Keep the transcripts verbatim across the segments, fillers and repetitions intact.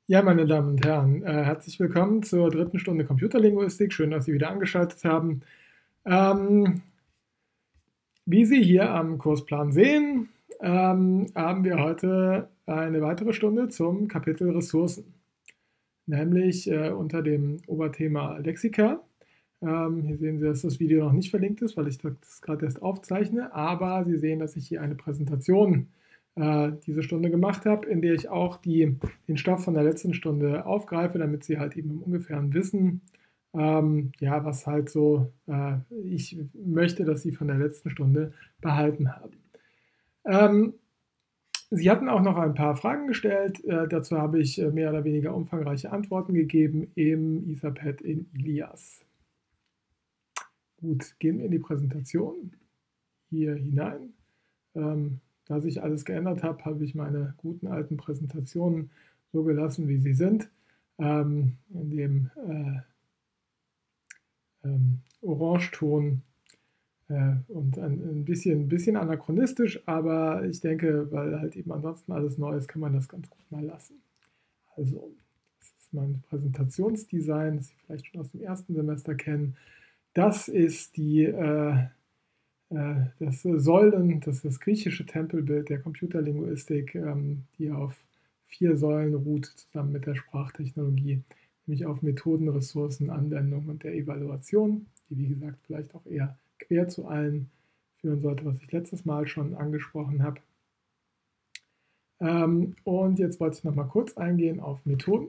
Ja, meine Damen und Herren, äh, herzlich willkommen zur dritten Stunde Computerlinguistik. Schön, dass Sie wieder angeschaltet haben. Ähm, wie Sie hier am Kursplan sehen, ähm, haben wir heute eine weitere Stunde zum Kapitel Ressourcen, nämlich äh, unter dem Oberthema Lexika. Ähm, hier sehen Sie, dass das Video noch nicht verlinkt ist, weil ich das gerade erst aufzeichne, aber Sie sehen, dass ich hier eine Präsentation äh, diese Stunde gemacht habe, in der ich auch die, den Stoff von der letzten Stunde aufgreife, damit Sie halt eben im Ungefähren wissen, ähm, ja, was halt so äh, ich möchte, dass Sie von der letzten Stunde behalten haben. Ähm, Sie hatten auch noch ein paar Fragen gestellt. Äh, dazu habe ich äh, mehr oder weniger umfangreiche Antworten gegeben im Etherpad in Ilias. Gut, gehen wir in die Präsentation hier hinein. Ähm, da sich alles geändert hat, habe ich meine guten alten Präsentationen so gelassen, wie sie sind. Ähm, in dem äh, ähm, Orangeton äh, und ein, ein, bisschen, ein bisschen anachronistisch, aber ich denke, weil halt eben ansonsten alles neu ist, kann man das ganz gut mal lassen. Also, das ist mein Präsentationsdesign, das Sie vielleicht schon aus dem ersten Semester kennen. Das ist die äh, das Säulen, das ist das griechische Tempelbild der Computerlinguistik, die auf vier Säulen ruht, zusammen mit der Sprachtechnologie, nämlich auf Methoden, Ressourcen, Anwendung und der Evaluation, die wie gesagt vielleicht auch eher quer zu allen führen sollte, was ich letztes Mal schon angesprochen habe. Und jetzt wollte ich noch mal kurz eingehen auf Methoden.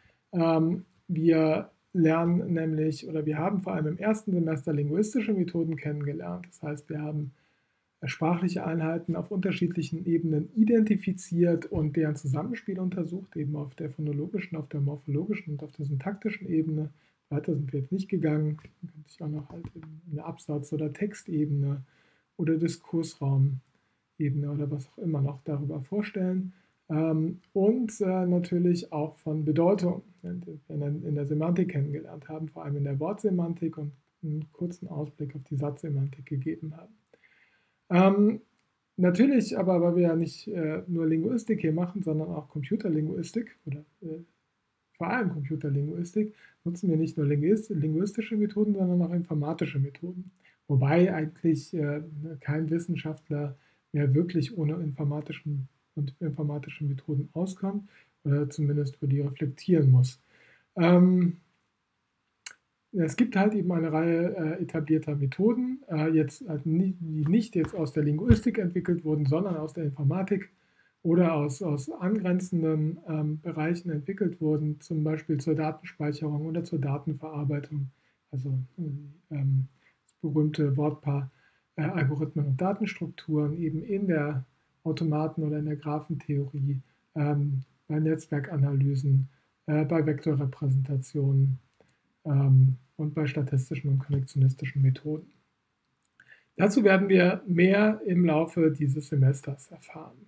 Wir lernen nämlich, oder wir haben vor allem im ersten Semester linguistische Methoden kennengelernt. Das heißt, wir haben sprachliche Einheiten auf unterschiedlichen Ebenen identifiziert und deren Zusammenspiel untersucht, eben auf der phonologischen, auf der morphologischen und auf der syntaktischen Ebene. Weiter sind wir jetzt nicht gegangen. Man kann sich auch noch halt in der Absatz- oder Textebene oder Diskursraumebene oder was auch immer noch darüber vorstellen. Und natürlich auch von Bedeutung, in der Semantik kennengelernt haben, vor allem in der Wortsemantik, und einen kurzen Ausblick auf die Satzsemantik gegeben haben. Ähm, natürlich, aber weil wir ja nicht äh, nur Linguistik hier machen, sondern auch Computerlinguistik oder äh, vor allem Computerlinguistik, nutzen wir nicht nur linguistische Methoden, sondern auch informatische Methoden. Wobei eigentlich äh, kein Wissenschaftler mehr wirklich ohne informatischen und informatische Methoden auskommt oder zumindest über die reflektieren muss. Ähm, Es gibt halt eben eine Reihe äh, etablierter Methoden, äh, jetzt, halt nie, die nicht jetzt aus der Linguistik entwickelt wurden, sondern aus der Informatik oder aus, aus angrenzenden ähm, Bereichen entwickelt wurden, zum Beispiel zur Datenspeicherung oder zur Datenverarbeitung, also ähm, das berühmte Wortpaar äh, Algorithmen und Datenstrukturen eben in der Automaten- oder in der Graphentheorie, ähm, bei Netzwerkanalysen, äh, bei Vektorrepräsentationen ähm, und bei statistischen und konnektionistischen Methoden. Dazu werden wir mehr im Laufe dieses Semesters erfahren.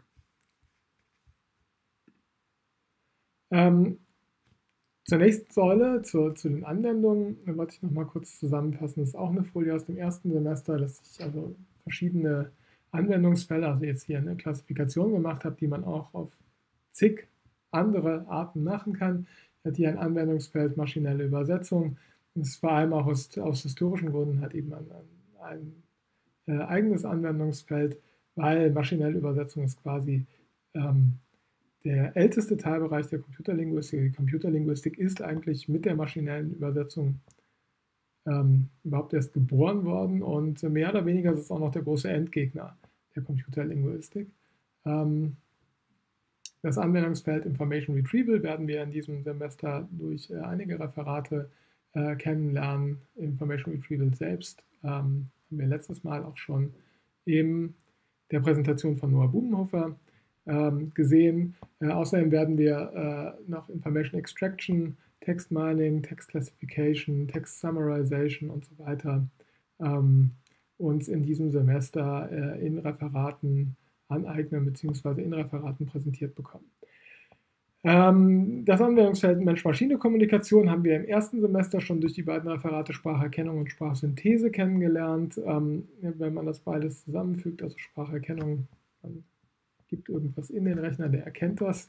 Ähm, zur nächsten Säule, zu, zu den Anwendungen, da wollte ich noch mal kurz zusammenfassen. Das ist auch eine Folie aus dem ersten Semester, dass ich also verschiedene Anwendungsfälle, also jetzt hier eine Klassifikation gemacht habe, die man auch auf zig andere Arten machen kann. Ich hatte hier ein Anwendungsfeld maschinelle Übersetzung. Das ist vor allem auch aus, aus historischen Gründen halt eben ein, ein, ein äh, eigenes Anwendungsfeld, weil maschinelle Übersetzung ist quasi ähm, der älteste Teilbereich der Computerlinguistik. Die Computerlinguistik ist eigentlich mit der maschinellen Übersetzung ähm, überhaupt erst geboren worden und mehr oder weniger ist es auch noch der große Endgegner der Computerlinguistik. Ähm, das Anwendungsfeld Information Retrieval werden wir in diesem Semester durch äh, einige Referate äh, kennenlernen. Information Retrieval selbst ähm, haben wir letztes Mal auch schon in der Präsentation von Noah Bubenhofer ähm, gesehen. Äh, außerdem werden wir äh, noch Information Extraction, Text Mining, Text Classification, Text Summarization und so weiter ähm, uns in diesem Semester äh, in Referaten aneignen bzw. in Referaten präsentiert bekommen. Ähm, das Anwendungsfeld Mensch-Maschine-Kommunikation haben wir im ersten Semester schon durch die beiden Referate Spracherkennung und Sprachsynthese kennengelernt. Ähm, wenn man das beides zusammenfügt, also Spracherkennung, man gibt irgendwas in den Rechner, der erkennt das,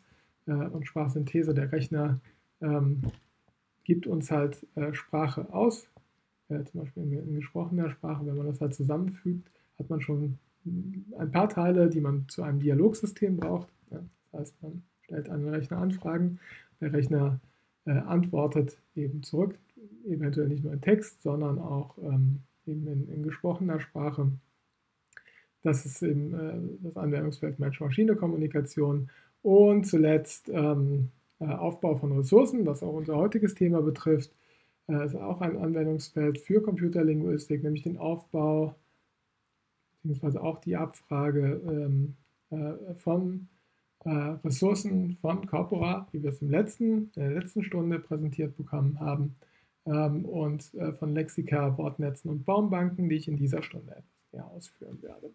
äh, und Sprachsynthese. Der Rechner ähm, gibt uns halt äh, Sprache aus, äh, zum Beispiel in, in gesprochener Sprache. Wenn man das halt zusammenfügt, hat man schon ein paar Teile, die man zu einem Dialogsystem braucht. Ja, das heißt, man stellt an den Rechner Anfragen, der Rechner äh, antwortet eben zurück, eventuell nicht nur in Text, sondern auch ähm, eben in, in gesprochener Sprache. Das ist eben äh, das Anwendungsfeld Mensch-Maschine-Kommunikation. Und zuletzt ähm, äh, Aufbau von Ressourcen, was auch unser heutiges Thema betrifft, äh, ist auch ein Anwendungsfeld für Computerlinguistik, nämlich den Aufbau beziehungsweise auch die Abfrage ähm, äh, von äh, Ressourcen von Corpora, wie wir es im letzten, in der letzten Stunde präsentiert bekommen haben, ähm, und äh, von Lexika, Wortnetzen und Baumbanken, die ich in dieser Stunde etwas näher ausführen werde.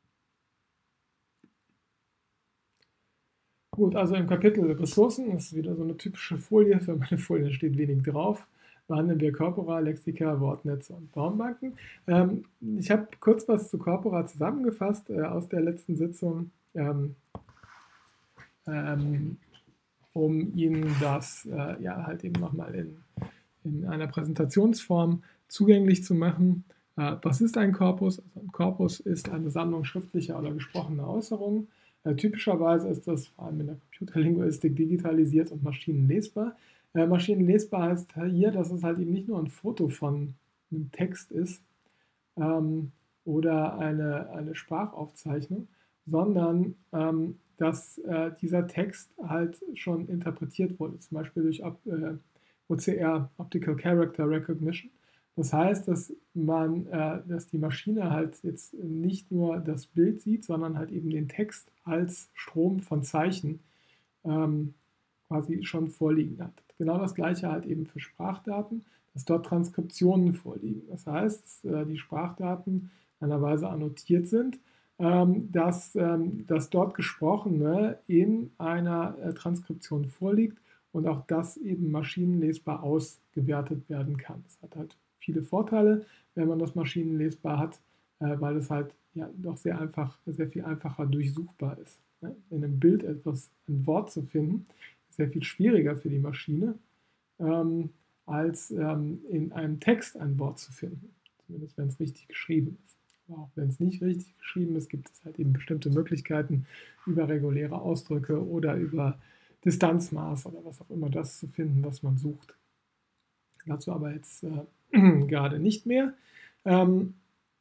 Gut, also im Kapitel Ressourcen, das ist wieder so eine typische Folie, für meine Folie steht wenig drauf, behandeln wir Corpora, Lexika, Wortnetze und Baumbanken. Ähm, ich habe kurz was zu Corpora zusammengefasst äh, aus der letzten Sitzung, ähm, ähm, um Ihnen das äh, ja halt eben nochmal in, in einer Präsentationsform zugänglich zu machen. Äh, was ist ein Korpus? Also ein Korpus ist eine Sammlung schriftlicher oder gesprochener Äußerungen. Äh, typischerweise ist das vor allem in der Computerlinguistik digitalisiert und maschinenlesbar. Äh, maschinenlesbar heißt hier, dass es halt eben nicht nur ein Foto von einem Text ist ähm, oder eine, eine Sprachaufzeichnung, sondern ähm, dass äh, dieser Text halt schon interpretiert wurde, zum Beispiel durch äh, O C R, Optical Character Recognition. Das heißt, dass man, äh, dass die Maschine halt jetzt nicht nur das Bild sieht, sondern halt eben den Text als Strom von Zeichen ähm, quasi schon vorliegen hat. Genau das gleiche halt eben für Sprachdaten, dass dort Transkriptionen vorliegen. Das heißt, dass äh, die Sprachdaten in einer Weise annotiert sind, ähm, dass, ähm, dass dort Gesprochene in einer äh, Transkription vorliegt und auch das eben maschinenlesbar ausgewertet werden kann. Das hat halt viele Vorteile, wenn man das maschinenlesbar hat, äh, weil es halt ja doch sehr einfach, sehr viel einfacher durchsuchbar ist. Ne? In einem Bild etwas, ein Wort zu finden, ist sehr viel schwieriger für die Maschine, ähm, als ähm, in einem Text ein Wort zu finden, zumindest wenn es richtig geschrieben ist. Aber auch wenn es nicht richtig geschrieben ist, gibt es halt eben bestimmte Möglichkeiten, über reguläre Ausdrücke oder über Distanzmaß oder was auch immer das zu finden, was man sucht. Dazu aber jetzt äh, gerade nicht mehr. Ähm,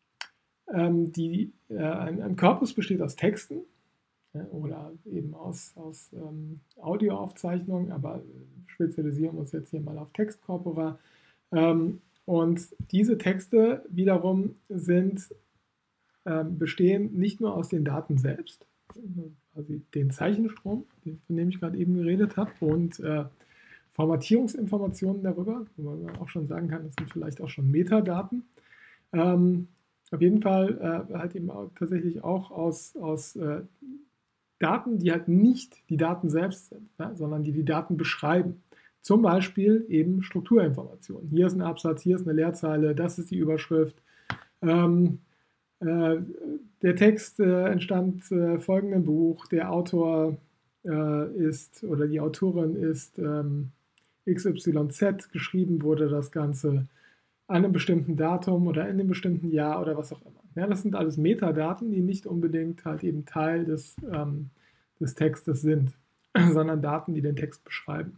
ähm, die, äh, ein, ein Korpus besteht aus Texten äh, oder eben aus, aus ähm, Audioaufzeichnungen, aber spezialisieren wir uns jetzt hier mal auf Textkorpora. Ähm, und diese Texte wiederum sind, ähm, bestehen nicht nur aus den Daten selbst, quasi den Zeichenstrom, von dem ich gerade eben geredet habe, und äh, Formatierungsinformationen darüber, wo man auch schon sagen kann, das sind vielleicht auch schon Metadaten. Ähm, auf jeden Fall äh, halt eben auch tatsächlich auch aus, aus äh, Daten, die halt nicht die Daten selbst sind, ja, sondern die die Daten beschreiben. Zum Beispiel eben Strukturinformationen. Hier ist ein Absatz, hier ist eine Leerzeile, das ist die Überschrift. Ähm, äh, der Text äh, entstand äh, folgendem Buch, der Autor äh, ist oder die Autorin ist ähm, X Y Z, geschrieben wurde das Ganze an einem bestimmten Datum oder in einem bestimmten Jahr oder was auch immer. Ja, das sind alles Metadaten, die nicht unbedingt halt eben Teil des, ähm, des Textes sind, sondern Daten, die den Text beschreiben.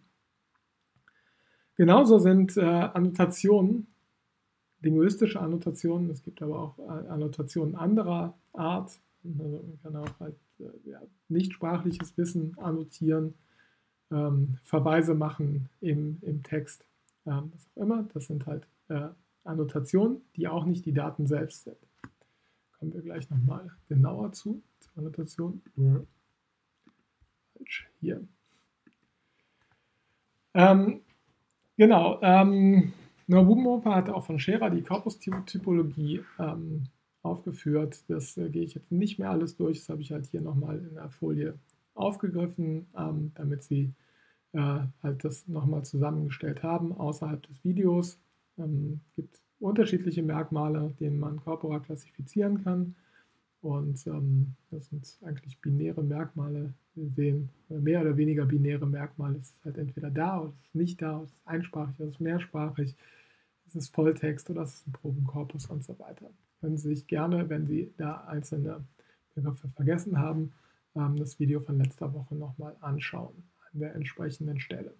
Genauso sind äh, Annotationen, linguistische Annotationen, es gibt aber auch äh, Annotationen anderer Art. Also man kann auch halt äh, ja, nicht sprachliches Wissen annotieren, ähm, Verweise machen im, im Text, ähm, was auch immer. Das sind halt äh, Annotationen, die auch nicht die Daten selbst sind. Kommen wir gleich nochmal genauer zu. Zur Annotation. Falsch, hier. Ähm, genau. Ähm, Noah Bubenhofer hatte auch von Scherer die Korpustypologie ähm, aufgeführt. Das äh, gehe ich jetzt nicht mehr alles durch. Das habe ich halt hier nochmal in der Folie aufgegriffen, ähm, damit Sie äh, halt das nochmal zusammengestellt haben außerhalb des Videos. Es ähm, gibt unterschiedliche Merkmale, denen man Corpora klassifizieren kann. Und ähm, das sind eigentlich binäre Merkmale, wir sehen mehr oder weniger binäre Merkmale. Es ist halt entweder da oder es ist nicht da, es ist einsprachig oder es ist mehrsprachig, es ist Volltext oder es ist ein Probenkorpus und so weiter. Können Sie sich gerne, wenn Sie da einzelne Begriffe vergessen haben, das Video von letzter Woche nochmal anschauen an der entsprechenden Stelle.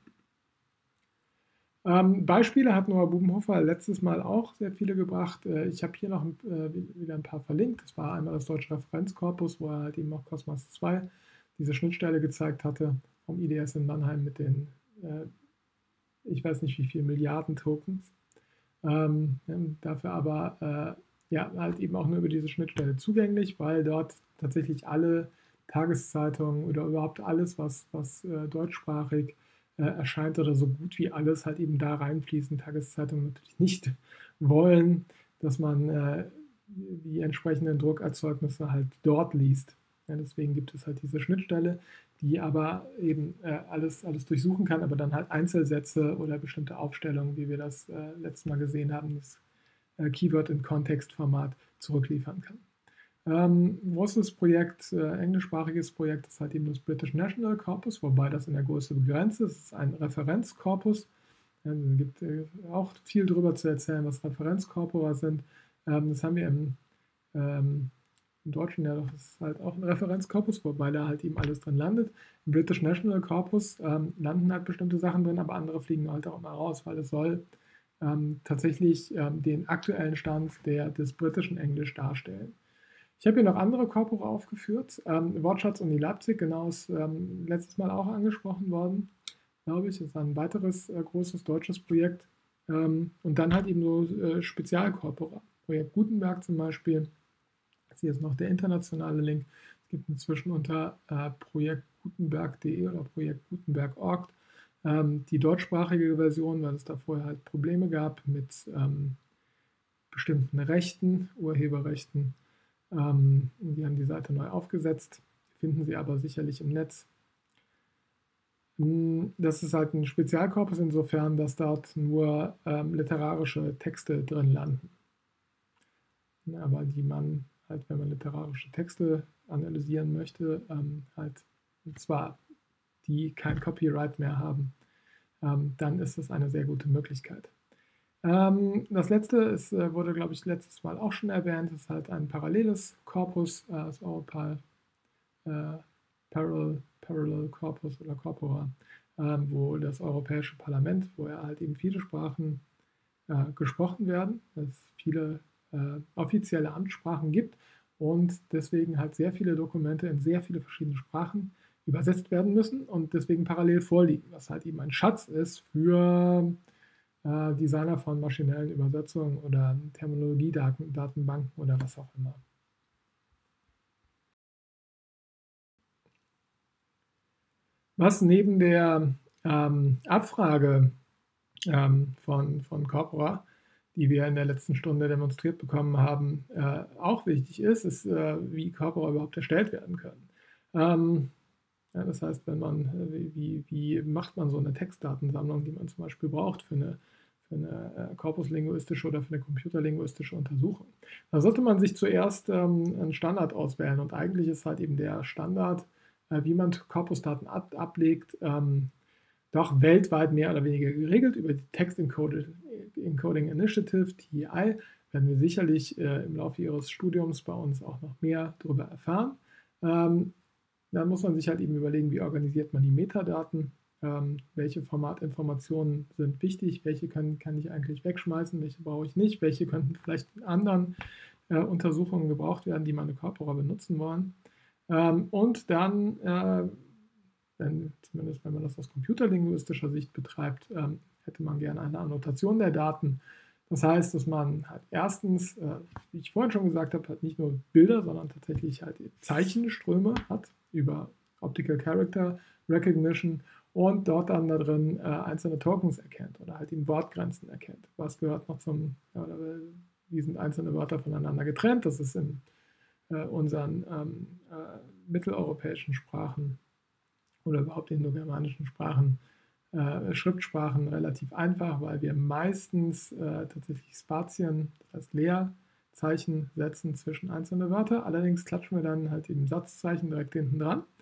Ähm, Beispiele hat Noah Bubenhofer letztes Mal auch sehr viele gebracht. Äh, ich habe hier noch äh, wieder ein paar verlinkt. Das war einmal das deutsche Referenzkorpus, wo er halt eben auch Cosmos zwei diese Schnittstelle gezeigt hatte vom I D S in Mannheim mit den, äh, ich weiß nicht wie viel Milliarden Tokens. Ähm, dafür aber äh, ja, halt eben auch nur über diese Schnittstelle zugänglich, weil dort tatsächlich alle Tageszeitungen oder überhaupt alles, was, was äh, deutschsprachig äh, erscheint oder so gut wie alles halt eben da reinfließen. Tageszeitungen natürlich nicht wollen, dass man äh, die entsprechenden Druckerzeugnisse halt dort liest. Ja, deswegen gibt es halt diese Schnittstelle, die aber eben äh, alles, alles durchsuchen kann, aber dann halt Einzelsätze oder bestimmte Aufstellungen, wie wir das äh, letztes Mal gesehen haben, das äh, Keyword- in Kontext-Format zurückliefern kann. Ähm, großes Projekt, äh, englischsprachiges Projekt ist halt eben das British National Corpus, wobei das in der Größe begrenzt ist. Es ist ein Referenzkorpus. Ja, es gibt äh, auch viel darüber zu erzählen, was Referenzkorpora sind. Ähm, das haben wir im ähm, im Deutschen ja, das ist halt auch ein Referenzkorpus, wobei da halt eben alles drin landet. Im British National Corpus ähm, landen halt bestimmte Sachen drin, aber andere fliegen halt auch mal raus, weil es soll ähm, tatsächlich ähm, den aktuellen Stand der, des britischen Englisch darstellen. Ich habe hier noch andere Corpora aufgeführt. Ähm, Wortschatz Uni Leipzig, genau, ist ähm, letztes Mal auch angesprochen worden, glaube ich. Das ist ein weiteres äh, großes deutsches Projekt. Ähm, und dann halt eben so äh, Spezialcorpora. Projekt Gutenberg zum Beispiel. Hier ist noch der internationale Link. Es gibt inzwischen unter äh, projekt gutenberg punkt de oder projekt gutenberg punkt org ähm, die deutschsprachige Version, weil es da vorher halt Probleme gab mit ähm, bestimmten Rechten, Urheberrechten. Ähm, die haben die Seite neu aufgesetzt, finden Sie aber sicherlich im Netz. Das ist halt ein Spezialkorpus insofern, dass dort nur ähm, literarische Texte drin landen. Aber die man halt, wenn man literarische Texte analysieren möchte, ähm, halt, und zwar die kein Copyright mehr haben, ähm, dann ist das eine sehr gute Möglichkeit. Ähm, das letzte ist, äh, wurde, glaube ich, letztes Mal auch schon erwähnt, ist halt ein paralleles Korpus, äh, das Europal äh, Parallel, Parallel Corpus oder Corpora, ähm, wo das Europäische Parlament, wo ja halt eben viele Sprachen äh, gesprochen werden, es viele äh, offizielle Amtssprachen gibt und deswegen halt sehr viele Dokumente in sehr viele verschiedene Sprachen übersetzt werden müssen und deswegen parallel vorliegen, was halt eben ein Schatz ist für äh, Designer von maschinellen Übersetzungen oder Terminologiedatenbanken oder was auch immer. Was neben der ähm, Abfrage ähm, von, von Corpora, die wir in der letzten Stunde demonstriert bekommen haben, äh, auch wichtig ist, ist, äh, wie Corpora überhaupt erstellt werden können. Ähm, ja, das heißt, wenn man, äh, wie, wie macht man so eine Textdatensammlung, die man zum Beispiel braucht für eine, für eine äh, korpuslinguistische oder für eine computerlinguistische Untersuchung. Da sollte man sich zuerst ähm, einen Standard auswählen und eigentlich ist halt eben der Standard, äh, wie man Korpusdaten ab, ablegt, ähm, doch weltweit mehr oder weniger geregelt. Über die Text Encoding Initiative, T E I, werden wir sicherlich äh, im Laufe Ihres Studiums bei uns auch noch mehr darüber erfahren. Ähm, dann muss man sich halt eben überlegen, wie organisiert man die Metadaten, ähm, welche Formatinformationen sind wichtig, welche kann, kann ich eigentlich wegschmeißen, welche brauche ich nicht, welche könnten vielleicht in anderen äh, Untersuchungen gebraucht werden, die meine Corpora benutzen wollen. Ähm, und dann äh, Denn zumindest wenn man das aus computerlinguistischer Sicht betreibt, ähm, hätte man gerne eine Annotation der Daten. Das heißt, dass man halt erstens, äh, wie ich vorhin schon gesagt habe, halt nicht nur Bilder, sondern tatsächlich halt Zeichenströme hat über Optical Character Recognition und dort dann da drin äh, einzelne Tokens erkennt oder halt eben Wortgrenzen erkennt. Was gehört noch zum, ja, wie sind einzelne Wörter voneinander getrennt? Das ist in äh, unseren ähm, äh, mitteleuropäischen Sprachen oder überhaupt indogermanischen Sprachen, äh, Schriftsprachen relativ einfach, weil wir meistens äh, tatsächlich Spatien, das heißt Leerzeichen setzen zwischen einzelne Wörter. Allerdings klatschen wir dann halt eben Satzzeichen direkt hinten dran.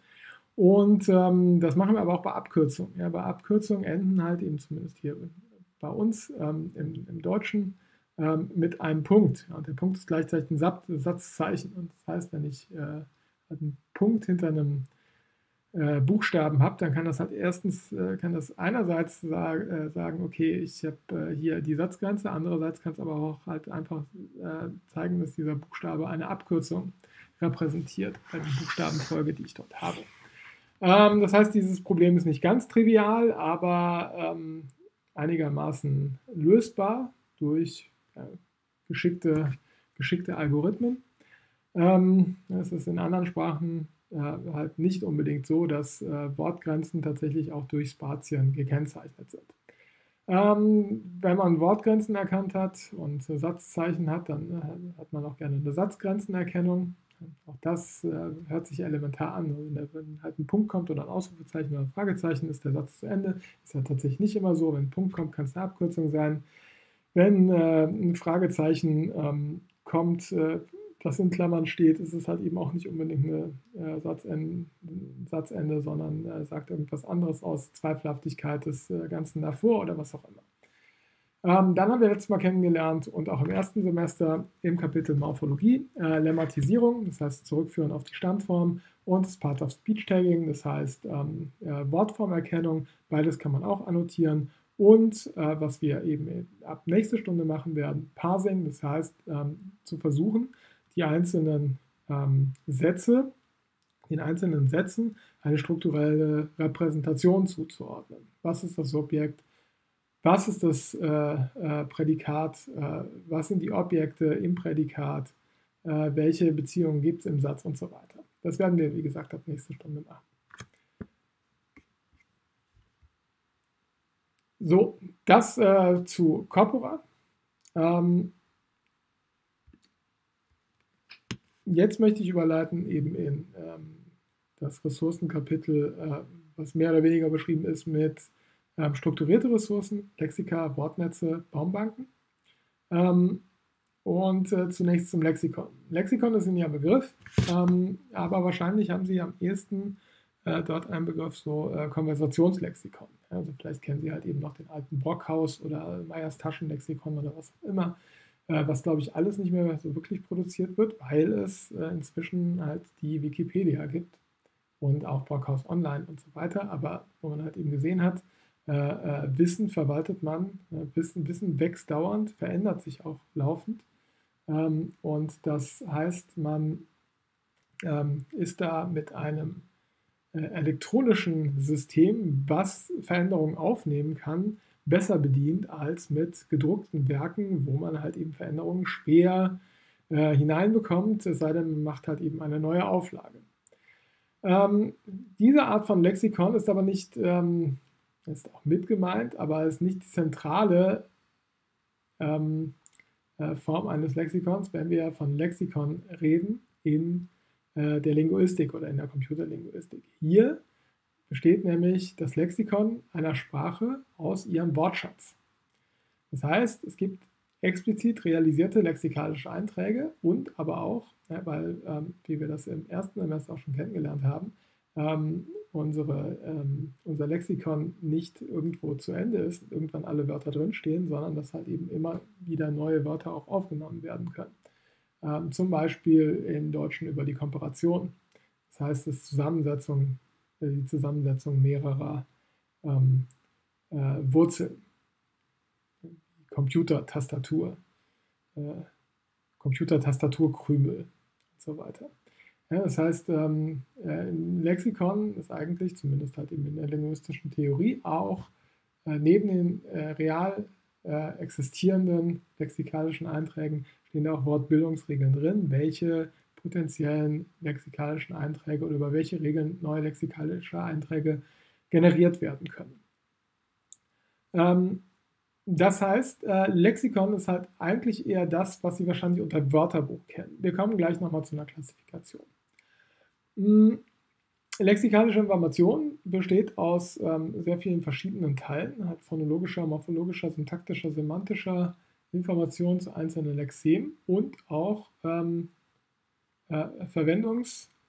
Und ähm, das machen wir aber auch bei Abkürzungen. Ja, bei Abkürzungen enden halt eben zumindest hier bei uns ähm, im, im Deutschen ähm, mit einem Punkt. Ja, und der Punkt ist gleichzeitig ein Satz, Satzzeichen. Und das heißt, wenn ich äh, einen Punkt hinter einem äh, Buchstaben habe, dann kann das halt erstens, äh, kann das einerseits sag, äh, sagen, okay, ich habe äh, hier die Satzgrenze, andererseits kann es aber auch halt einfach äh, zeigen, dass dieser Buchstabe eine Abkürzung repräsentiert, bei der Buchstabenfolge, die ich dort habe. Ähm, das heißt, dieses Problem ist nicht ganz trivial, aber ähm, einigermaßen lösbar durch äh, geschickte, geschickte Algorithmen. Ähm, es ist in anderen Sprachen äh, halt nicht unbedingt so, dass äh, Wortgrenzen tatsächlich auch durch Spazien gekennzeichnet sind. Ähm, wenn man Wortgrenzen erkannt hat und Satzzeichen hat, dann äh, hat man auch gerne eine Satzgrenzenerkennung. Auch das äh, hört sich elementar an. Also wenn halt ein Punkt kommt oder ein Ausrufezeichen oder ein Fragezeichen, ist der Satz zu Ende. Ist ja tatsächlich nicht immer so. Wenn ein Punkt kommt, kann es eine Abkürzung sein. Wenn äh, ein Fragezeichen ähm, kommt, äh, das in Klammern steht, ist es halt eben auch nicht unbedingt eine, äh, Satzende, ein Satzende, sondern äh, sagt irgendwas anderes aus, Zweifelhaftigkeit des äh, Ganzen davor oder was auch immer. Ähm, dann haben wir letztes Mal kennengelernt und auch im ersten Semester im Kapitel Morphologie, äh, Lemmatisierung, das heißt zurückführen auf die Stammform, und das Part of Speech Tagging, das heißt ähm, äh, Wortformerkennung, beides kann man auch annotieren. Und äh, was wir eben ab nächster Stunde machen werden, Parsing, das heißt ähm, zu versuchen, die einzelnen ähm, Sätze, den einzelnen Sätzen eine strukturelle Repräsentation zuzuordnen. Was ist das Subjekt? Was ist das äh, äh, Prädikat? Äh, was sind die Objekte im Prädikat? Äh, welche Beziehungen gibt es im Satz und so weiter? Das werden wir, wie gesagt, ab nächster Stunde machen. So, das äh, zu Corpora. Ähm, jetzt möchte ich überleiten eben in ähm, das Ressourcenkapitel, äh, was mehr oder weniger beschrieben ist mit ähm, strukturierte Ressourcen, Lexika, Wortnetze, Baumbanken. Ähm, und äh, zunächst zum Lexikon. Lexikon ist Ihnen ja Begriff, ähm, aber wahrscheinlich haben Sie am ehesten äh, dort einen Begriff so äh, Konversationslexikon. Also vielleicht kennen Sie halt eben noch den alten Brockhaus oder Meyers Taschenlexikon oder was auch immer, äh, was glaube ich alles nicht mehr so wirklich produziert wird, weil es äh, inzwischen halt die Wikipedia gibt und auch Brockhaus Online und so weiter, aber wo man halt eben gesehen hat, äh, äh, Wissen verwaltet man, äh, Wissen, Wissen wächst dauernd, verändert sich auch laufend. Ähm, und das heißt, man ähm, ist da mit einem äh, elektronischen System, was Veränderungen aufnehmen kann, besser bedient als mit gedruckten Werken, wo man halt eben Veränderungen schwer äh, hineinbekommt, es sei denn, man macht halt eben eine neue Auflage. Ähm, diese Art von Lexikon ist aber nicht, ähm, ist auch mit gemeint, aber ist nicht die zentrale ähm, äh, Form eines Lexikons, wenn wir von Lexikon reden in äh, der Linguistik oder in der Computerlinguistik. Hier besteht nämlich das Lexikon einer Sprache aus ihrem Wortschatz. Das heißt, es gibt explizit realisierte lexikalische Einträge und aber auch, ja, weil, ähm, wie wir das im ersten Semester auch schon kennengelernt haben, ähm, unsere, ähm, unser Lexikon nicht irgendwo zu Ende ist, irgendwann alle Wörter drinstehen, sondern dass halt eben immer wieder neue Wörter auch aufgenommen werden können. Ähm, zum Beispiel im Deutschen über die Komparation. Das heißt, das Zusammensetzung, äh, die Zusammensetzung mehrerer ähm, äh, Wurzeln. Computertastatur, äh, Computertastaturkrümel und so weiter. Ja, das heißt, ähm, äh, ein Lexikon ist eigentlich, zumindest halt eben in der linguistischen Theorie, auch äh, neben den äh, real äh, existierenden lexikalischen Einträgen stehen da auch Wortbildungsregeln drin, welche potenziellen lexikalischen Einträge oder über welche Regeln neue lexikalische Einträge generiert werden können. Ähm, Das heißt, äh, Lexikon ist halt eigentlich eher das, was Sie wahrscheinlich unter Wörterbuch kennen. Wir kommen gleich nochmal zu einer Klassifikation. Hm, lexikalische Information besteht aus ähm, sehr vielen verschiedenen Teilen, halt phonologischer, morphologischer, syntaktischer, semantischer Information zu einzelnen Lexemen und auch ähm, äh, Verwendungs-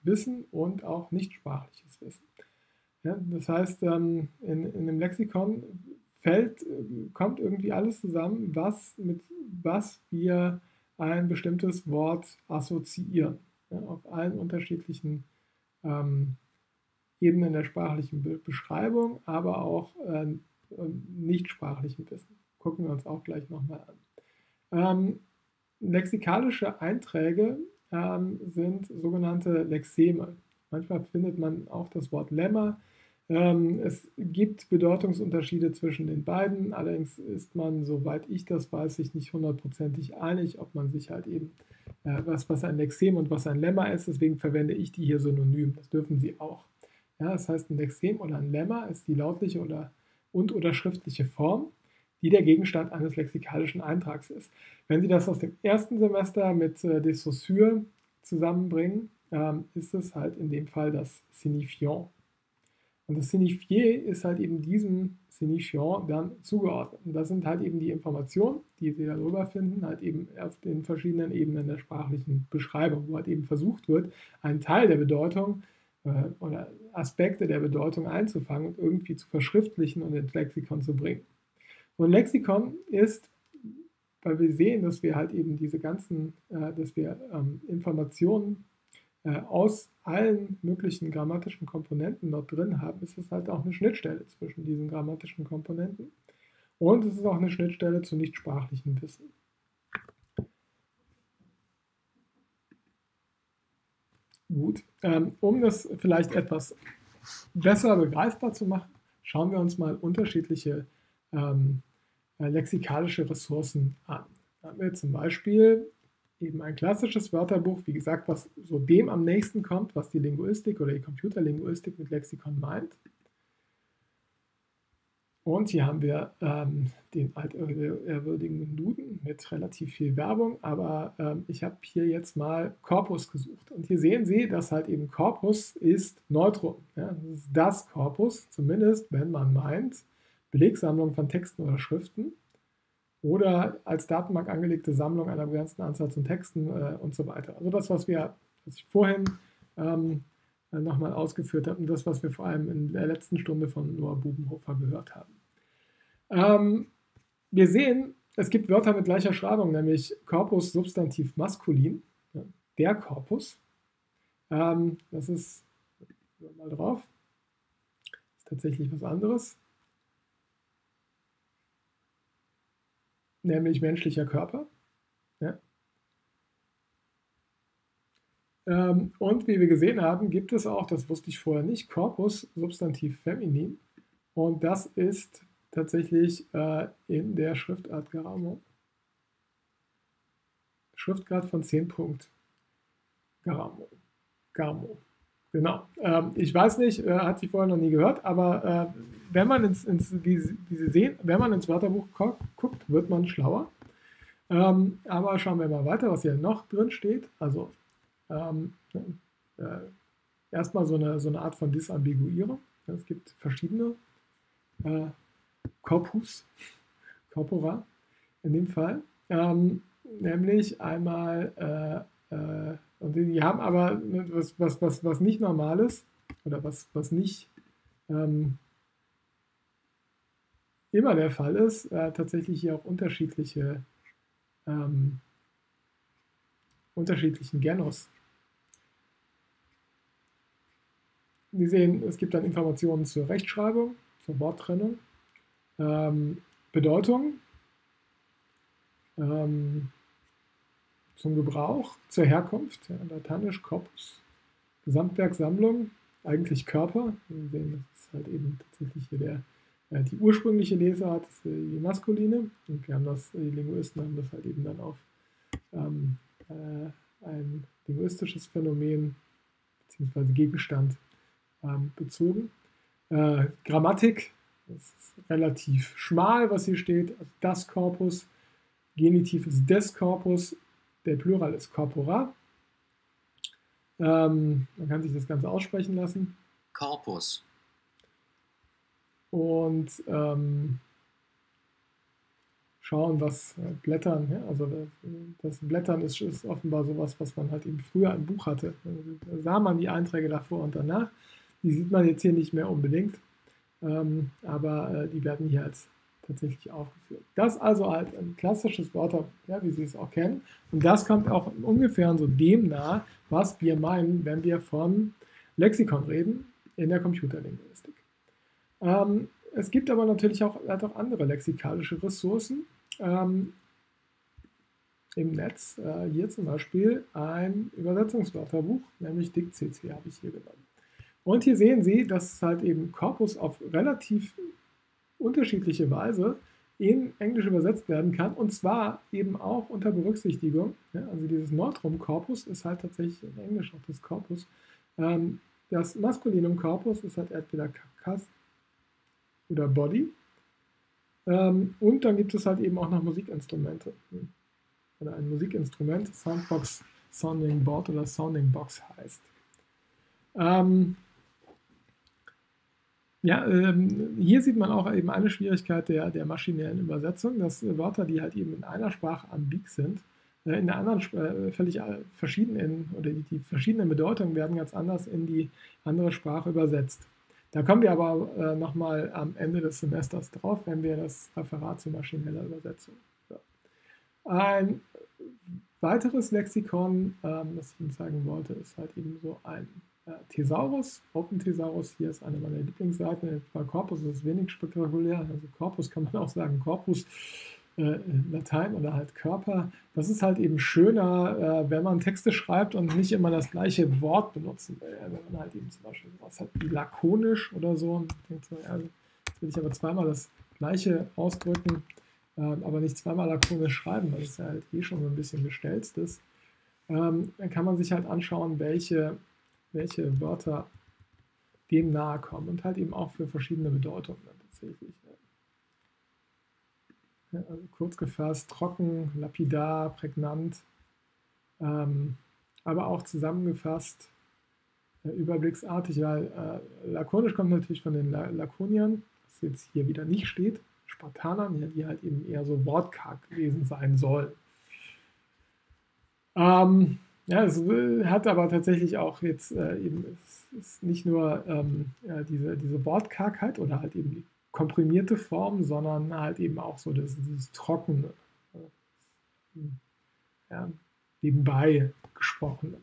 Wissen und auch nichtsprachliches Wissen. Ja, das heißt, ähm, in, in einem Lexikon fällt, kommt irgendwie alles zusammen, was, mit was wir ein bestimmtes Wort assoziieren. Ja, auf allen unterschiedlichen ähm, Ebenen der sprachlichen Be Beschreibung, aber auch äh, nichtsprachlichen Wissen. Gucken wir uns auch gleich nochmal an. Ähm, lexikalische Einträge ähm, sind sogenannte Lexeme. Manchmal findet man auch das Wort Lemma. Ähm, es gibt Bedeutungsunterschiede zwischen den beiden, allerdings ist man, soweit ich das weiß, sich nicht hundertprozentig einig, ob man sich halt eben, äh, was, was ein Lexem und was ein Lemma ist, deswegen verwende ich die hier synonym, das dürfen Sie auch. Ja, das heißt, ein Lexem oder ein Lemma ist die lautliche oder, und oder schriftliche Form, die der Gegenstand eines lexikalischen Eintrags ist. Wenn Sie das aus dem ersten Semester mit äh, de Saussure zusammenbringen, ähm, ist es halt in dem Fall das Signifiant. Und das Signifié ist halt eben diesem Signifiant dann zugeordnet. Und das sind halt eben die Informationen, die Sie darüber finden, halt eben auf den verschiedenen Ebenen der sprachlichen Beschreibung, wo halt eben versucht wird, einen Teil der Bedeutung äh, oder Aspekte der Bedeutung einzufangen und irgendwie zu verschriftlichen und ins Lexikon zu bringen. Und ein Lexikon ist, weil wir sehen, dass wir halt eben diese ganzen, äh, dass wir ähm, Informationen äh, aus allen möglichen grammatischen Komponenten dort drin haben, ist es halt auch eine Schnittstelle zwischen diesen grammatischen Komponenten. Und es ist auch eine Schnittstelle zu nichtsprachlichem Wissen. Gut, ähm, um das vielleicht etwas besser begreifbar zu machen, schauen wir uns mal unterschiedliche ähm, lexikalische Ressourcen an. Da haben wir zum Beispiel eben ein klassisches Wörterbuch, wie gesagt, was so dem am nächsten kommt, was die Linguistik oder die Computerlinguistik mit Lexikon meint. Und hier haben wir ähm, den altehrwürdigen Duden mit relativ viel Werbung, aber ähm, ich habe hier jetzt mal Korpus gesucht. Und hier sehen Sie, dass halt eben Korpus ist Neutrum. Ja? Das ist das Korpus, zumindest wenn man meint, Belegsammlung von Texten oder Schriften oder als Datenbank angelegte Sammlung einer begrenzten Anzahl von Texten äh, und so weiter. Also das, was wir, was ich vorhin ähm, nochmal ausgeführt habe und das, was wir vor allem in der letzten Stunde von Noah Bubenhofer gehört haben. Ähm, wir sehen, es gibt Wörter mit gleicher Schreibung, nämlich Korpus Substantiv maskulin, ja, der Korpus. Ähm, das ist, mal drauf, ist tatsächlich was anderes, nämlich menschlicher Körper. Ja. Ähm, und wie wir gesehen haben, gibt es auch, das wusste ich vorher nicht, Korpus Substantiv feminin. Und das ist tatsächlich äh, in der Schriftart Garamo. Schriftgrad von zehn Punkt. Garamo. Garamo. Genau. Ähm, ich weiß nicht, äh, hatte ich vorher noch nie gehört, aber äh, wenn man ins, ins wie, wie Sie sehen, wenn man ins Wörterbuch guckt, wird man schlauer. Ähm, aber schauen wir mal weiter, was hier noch drin steht. Also ähm, äh, erstmal so eine, so eine Art von Disambiguierung. Es gibt verschiedene äh, Corpus, Corpora in dem Fall. Ähm, nämlich einmal, äh, äh, und die haben aber was, was, was, was nicht normal ist oder was, was nicht ähm, immer der Fall ist, äh, tatsächlich hier auch unterschiedliche ähm, unterschiedlichen Genus. Wir sehen, es gibt dann Informationen zur Rechtschreibung, zur Worttrennung, ähm, Bedeutung, ähm, zum Gebrauch, zur Herkunft, ja, lateinisch Corpus, Gesamtwerk, Sammlung, eigentlich Körper. Wir sehen, das ist halt eben tatsächlich hier der, äh, die ursprüngliche Lesart, ist die maskuline. Und wir haben das, die Linguisten haben das halt eben dann auf ähm, äh, ein linguistisches Phänomen bzw. Gegenstand ähm, bezogen. Äh, Grammatik, das ist relativ schmal, was hier steht. Also das Korpus, Genitiv ist des Korpus, der Plural ist Corpora. Ähm, man kann sich das Ganze aussprechen lassen. schauen, was äh, Blättern, ja, also das Blättern ist, ist offenbar sowas, was man halt eben früher im Buch hatte. Da sah man die Einträge davor und danach. Die sieht man jetzt hier nicht mehr unbedingt, ähm, aber äh, die werden hier als tatsächlich aufgeführt. Das ist also halt ein klassisches Wörterbuch, ja, wie Sie es auch kennen. Und das kommt auch ungefähr so dem nahe, was wir meinen, wenn wir von Lexikon reden in der Computerlinguistik. Ähm, es gibt aber natürlich auch, halt auch andere lexikalische Ressourcen ähm, im Netz. Äh, hier zum Beispiel ein Übersetzungswörterbuch, nämlich DictCC habe ich hier genommen. Und hier sehen Sie, dass halt eben Korpus auf relativ unterschiedliche Weise in Englisch übersetzt werden kann, und zwar eben auch unter Berücksichtigung, ja, also dieses Neutrum Corpus ist halt tatsächlich in Englisch auch das Corpus. Ähm, das Maskulinum Corpus ist halt entweder Carcass oder Body. Ähm, und dann gibt es halt eben auch noch Musikinstrumente. Oder ein Musikinstrument, Soundbox, Sounding Board oder Sounding Box heißt. Ähm, Ja, ähm, hier sieht man auch eben eine Schwierigkeit der, der maschinellen Übersetzung, dass äh, Wörter, die halt eben in einer Sprache ambig sind, äh, in der anderen äh, völlig äh, verschieden in, oder die, die verschiedenen Bedeutungen werden ganz anders in die andere Sprache übersetzt. Da kommen wir aber äh, nochmal am Ende des Semesters drauf, wenn wir das Referat zu maschineller Übersetzung hören. Ein weiteres Lexikon, ähm, das ich Ihnen zeigen wollte, ist halt eben so ein äh, Thesaurus. OpenThesaurus, hier ist eine meiner Lieblingsseiten. Bei Corpus ist es wenig spektakulär. Also Corpus kann man auch sagen, Corpus, äh, Latein oder halt Körper. Das ist halt eben schöner, äh, wenn man Texte schreibt und nicht immer das gleiche Wort benutzen will. Ja, wenn man halt eben zum Beispiel was hat wie lakonisch oder so. Und denkt so, ja, jetzt will ich aber zweimal das gleiche ausdrücken, ähm, aber nicht zweimal lakonisch schreiben, weil es ja halt eh schon so ein bisschen gestelzt ist. Ähm, dann kann man sich halt anschauen, welche, welche Wörter dem nahe kommen und halt eben auch für verschiedene Bedeutungen tatsächlich. Ja, also kurz gefasst, trocken, lapidar, prägnant, ähm, aber auch zusammengefasst, äh, überblicksartig, weil äh, lakonisch kommt natürlich von den La Lakoniern, was jetzt hier wieder nicht steht, Spartanern, die halt eben eher so wortkarg gewesen sein sollen. Ähm, ja, es hat aber tatsächlich auch jetzt äh, eben, es ist nicht nur ähm, ja, diese, diese Wortkargheit oder halt eben die komprimierte Form, sondern halt eben auch so das, dieses Trockene, äh, ja, nebenbei gesprochene.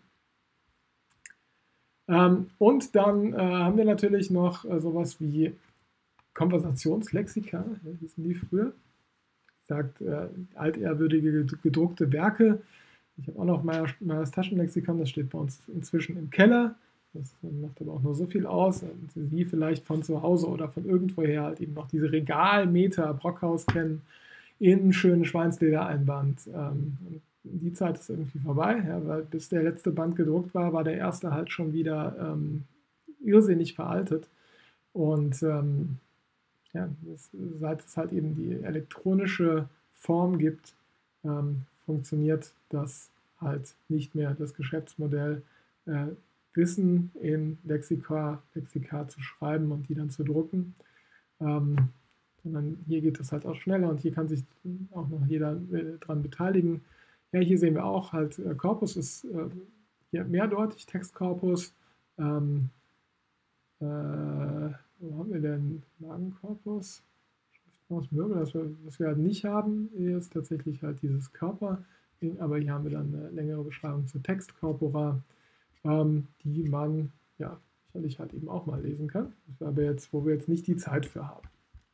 Ähm, und dann äh, haben wir natürlich noch äh, sowas wie Konversationslexika, ja, hießen die früher. Sagt äh, altehrwürdige gedruckte Werke. Ich habe auch noch das Taschenlexikon, das steht bei uns inzwischen im Keller. Das macht aber auch nur so viel aus. Sie vielleicht von zu Hause oder von irgendwoher halt eben noch diese Regalmeter Brockhaus kennen, in schönen Schweinsledereinband. Ähm, die Zeit ist irgendwie vorbei, ja, weil bis der letzte Band gedruckt war, war der erste halt schon wieder ähm, irrsinnig veraltet. Und ähm, ja, das, seit es halt eben die elektronische Form gibt, ähm, funktioniert das halt nicht mehr, das Geschäftsmodell, äh, Wissen in Lexika, Lexika zu schreiben und die dann zu drucken. Ähm, sondern hier geht das halt auch schneller und hier kann sich auch noch jeder äh, dran beteiligen. Ja, hier sehen wir auch halt, äh, Korpus ist äh, hier mehrdeutig, Textkorpus. Ähm, äh, wo haben wir denn Magenkorpus? Aus Möbel, das wir, was wir halt nicht haben, ist tatsächlich halt dieses Körper, aber hier haben wir dann eine längere Beschreibung zur Textkorpora, ähm, die man ja sicherlich halt eben auch mal lesen kann, aber jetzt, wo wir jetzt nicht die Zeit für haben.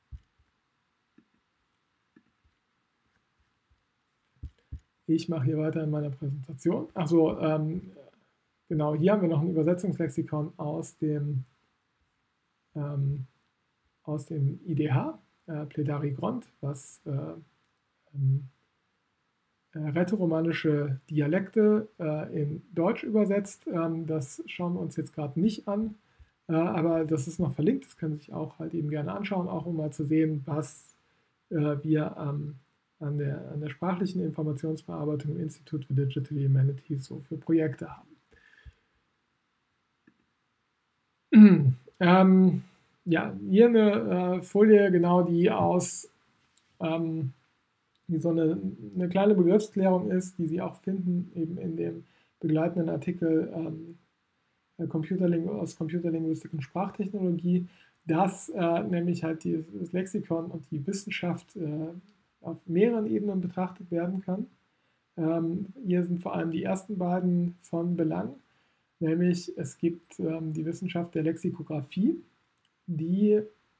Ich mache hier weiter in meiner Präsentation. Achso, ähm, genau, hier haben wir noch ein Übersetzungslexikon aus dem, ähm, aus dem I D H, äh, Pledari Grond, was äh, ähm, rätoromanische Dialekte äh, in Deutsch übersetzt. Ähm, das schauen wir uns jetzt gerade nicht an, äh, aber das ist noch verlinkt. Das können Sie sich auch halt eben gerne anschauen, auch um mal zu sehen, was äh, wir ähm, an, der, an der sprachlichen Informationsverarbeitung im Institut für Digital Humanities so für Projekte haben. ähm, ja, hier eine äh, Folie, genau die aus ähm, die so eine, eine kleine Begriffsklärung ist, die Sie auch finden eben in dem begleitenden Artikel ähm, Computerling aus Computerlinguistik und Sprachtechnologie, dass äh, nämlich halt die, das Lexikon und die Wissenschaft äh, auf mehreren Ebenen betrachtet werden kann. Ähm, hier sind vor allem die ersten beiden von Belang, nämlich es gibt ähm, die Wissenschaft der Lexikographie, die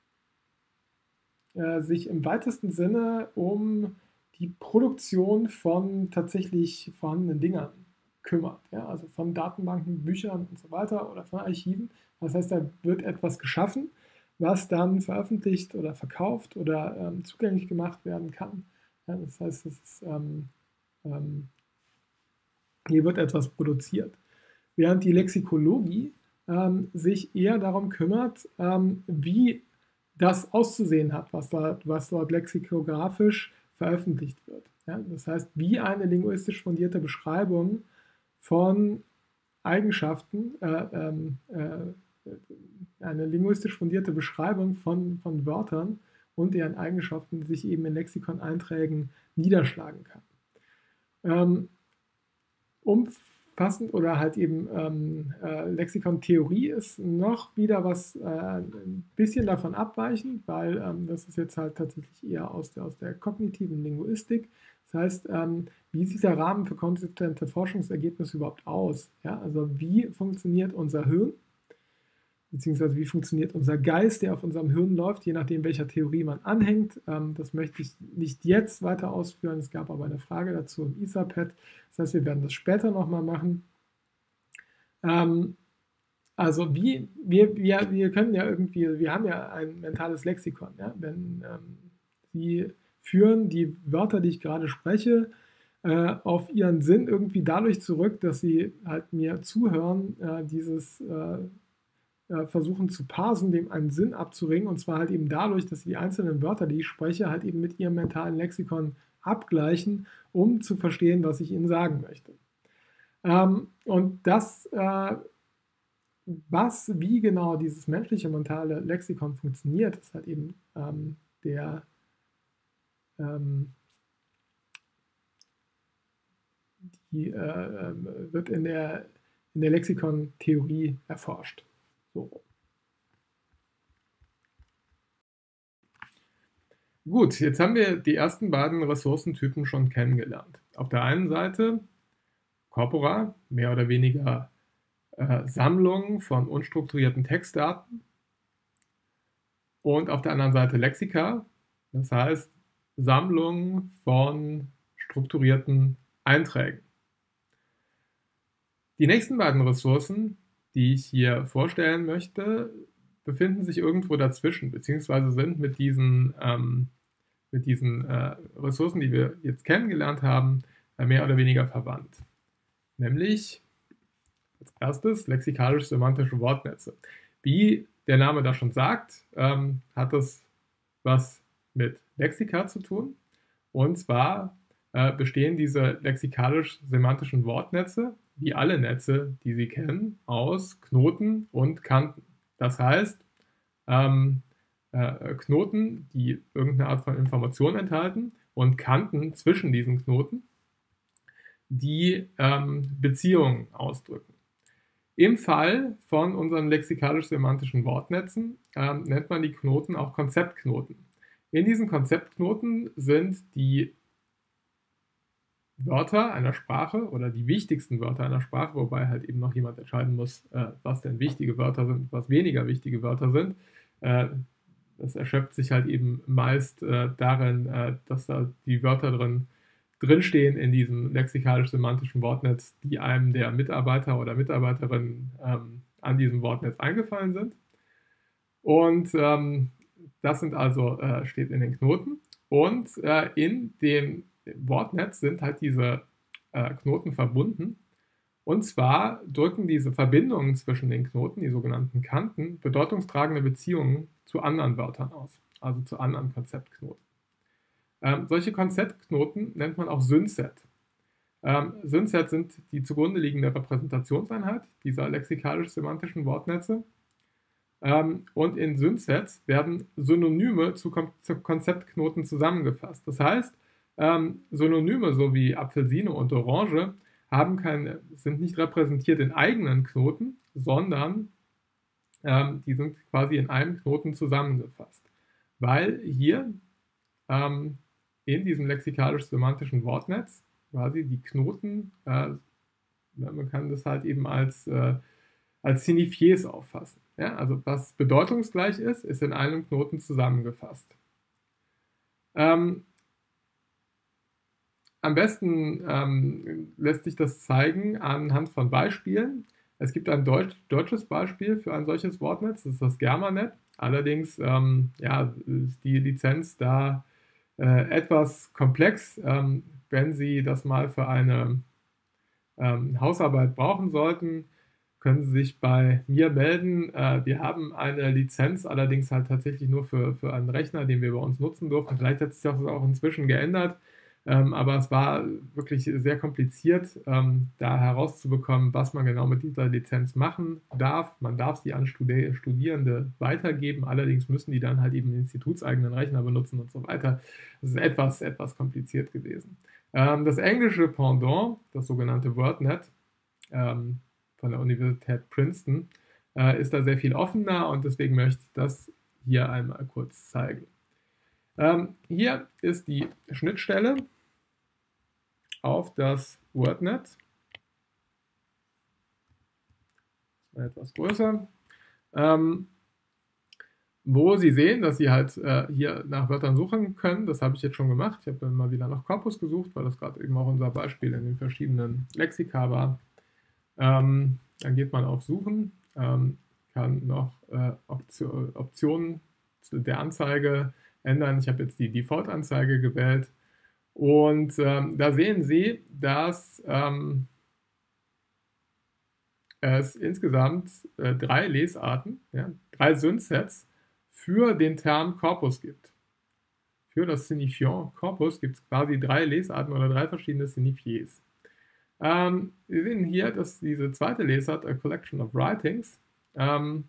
äh, sich im weitesten Sinne um die Produktion von tatsächlich vorhandenen Dingern kümmert, ja, also von Datenbanken, Büchern und so weiter oder von Archiven. Das heißt, da wird etwas geschaffen, was dann veröffentlicht oder verkauft oder ähm, zugänglich gemacht werden kann. Ja, das heißt, es ist, ähm, ähm, hier wird etwas produziert. Während die Lexikologie ähm, sich eher darum kümmert, ähm, wie das auszusehen hat, was dort, was dort lexikografisch veröffentlicht wird. Ja, das heißt, wie eine linguistisch fundierte Beschreibung von Eigenschaften, äh, äh, eine linguistisch fundierte Beschreibung von, von Wörtern und deren Eigenschaften sich eben in Lexikoneinträgen niederschlagen kann. Ähm, umfassend oder halt eben ähm, äh, Lexikontheorie ist noch wieder was äh, ein bisschen davon abweichend, weil ähm, das ist jetzt halt tatsächlich eher aus der, aus der kognitiven Linguistik. Das heißt, ähm, wie sieht der Rahmen für konsistente Forschungsergebnisse überhaupt aus? Ja, also wie funktioniert unser Hirn? Beziehungsweise wie funktioniert unser Geist, der auf unserem Hirn läuft, je nachdem, welcher Theorie man anhängt. Ähm, das möchte ich nicht jetzt weiter ausführen. Es gab aber eine Frage dazu im ISAPad. Das heißt, wir werden das später nochmal machen. Ähm, also wie, wir, wir, wir können ja irgendwie, wir haben ja ein mentales Lexikon. Ja? Wenn ähm, Sie führen die Wörter, die ich gerade spreche, äh, auf ihren Sinn irgendwie dadurch zurück, dass Sie halt mir zuhören, äh, dieses äh, versuchen zu parsen, dem einen Sinn abzuringen, und zwar halt eben dadurch, dass sie die einzelnen Wörter, die ich spreche, halt eben mit ihrem mentalen Lexikon abgleichen, um zu verstehen, was ich ihnen sagen möchte. Ähm, und das, äh, was, wie genau dieses menschliche mentale Lexikon funktioniert, ist halt eben ähm, der ähm, die äh, wird in der, in der Lexikontheorie erforscht. So. Gut, jetzt haben wir die ersten beiden Ressourcentypen schon kennengelernt. Auf der einen Seite Corpora, mehr oder weniger äh, Sammlungen von unstrukturierten Textdaten. Und auf der anderen Seite Lexika, das heißt Sammlungen von strukturierten Einträgen. Die nächsten beiden Ressourcen, die ich hier vorstellen möchte, befinden sich irgendwo dazwischen, beziehungsweise sind mit diesen, ähm, mit diesen äh, Ressourcen, die wir jetzt kennengelernt haben, äh, mehr oder weniger verwandt. Nämlich als erstes lexikalisch-semantische Wortnetze. Wie der Name da schon sagt, ähm, hat das was mit Lexika zu tun. Und zwar äh, bestehen diese lexikalisch-semantischen Wortnetze, wie alle Netze, die Sie kennen, aus Knoten und Kanten. Das heißt, ähm, äh, Knoten, die irgendeine Art von Information enthalten, und Kanten zwischen diesen Knoten, die ähm, Beziehungen ausdrücken. Im Fall von unseren lexikalisch-semantischen Wortnetzen ähm, nennt man die Knoten auch Konzeptknoten. In diesen Konzeptknoten sind die Wörter einer Sprache oder die wichtigsten Wörter einer Sprache, wobei halt eben noch jemand entscheiden muss, äh, was denn wichtige Wörter sind, was weniger wichtige Wörter sind. Äh, das erschöpft sich halt eben meist äh, darin, äh, dass da die Wörter drin drinstehen in diesem lexikalisch-semantischen Wortnetz, die einem der Mitarbeiter oder Mitarbeiterin ähm, an diesem Wortnetz eingefallen sind. Und ähm, das sind also, äh, steht in den Knoten. Und äh, in dem Wortnetz sind halt diese äh, Knoten verbunden. Und zwar drücken diese Verbindungen zwischen den Knoten, die sogenannten Kanten, bedeutungstragende Beziehungen zu anderen Wörtern aus, also zu anderen Konzeptknoten. Ähm, solche Konzeptknoten nennt man auch Synset. Ähm, Synset sind die zugrunde liegende Repräsentationseinheit dieser lexikalisch-semantischen Wortnetze. Ähm, und in Synsets werden Synonyme zu, Kon zu Konzeptknoten zusammengefasst. Das heißt, Ähm, Synonyme so wie Apfelsine und Orange haben keine, sind nicht repräsentiert in eigenen Knoten, sondern ähm, die sind quasi in einem Knoten zusammengefasst. Weil hier ähm, in diesem lexikalisch-semantischen Wortnetz quasi die Knoten, äh, man kann das halt eben als, äh, als Signifiers auffassen. Ja? Also was bedeutungsgleich ist, ist in einem Knoten zusammengefasst. Ähm, am besten ähm, lässt sich das zeigen anhand von Beispielen. Es gibt ein Deutsch, deutsches Beispiel für ein solches Wortnetz, das ist das Germanet. Allerdings ähm, ja, ist die Lizenz da äh, etwas komplex. Ähm, wenn Sie das mal für eine ähm, Hausarbeit brauchen sollten, können Sie sich bei mir melden. Äh, wir haben eine Lizenz, allerdings halt tatsächlich nur für, für einen Rechner, den wir bei uns nutzen durften. Vielleicht hat sich das auch inzwischen geändert, ähm, aber es war wirklich sehr kompliziert, ähm, da herauszubekommen, was man genau mit dieser Lizenz machen darf. Man darf sie an Studi Studierende weitergeben, allerdings müssen die dann halt eben einen institutseigenen Rechner benutzen und so weiter. Das ist etwas, etwas kompliziert gewesen. Ähm, das englische Pendant, das sogenannte WordNet, ähm, von der Universität Princeton, äh, ist da sehr viel offener und deswegen möchte ich das hier einmal kurz zeigen. Ähm, hier ist die Schnittstelle auf das WordNet. Etwas größer. Ähm, wo Sie sehen, dass Sie halt äh, hier nach Wörtern suchen können. Das habe ich jetzt schon gemacht. Ich habe dann mal wieder nach Korpus gesucht, weil das gerade eben auch unser Beispiel in den verschiedenen Lexika war. Ähm, dann geht man auf Suchen, ähm, kann noch äh, Option, Optionen der Anzeige ändern. Ich habe jetzt die Default-Anzeige gewählt. Und ähm, da sehen Sie, dass ähm, es insgesamt äh, drei Lesarten, ja, drei Synthsets für den Term Corpus gibt. Für das Signifiant Corpus gibt es quasi drei Lesarten oder drei verschiedene Signifiers. Ähm, wir sehen hier, dass diese zweite Lesart, A Collection of Writings, ähm,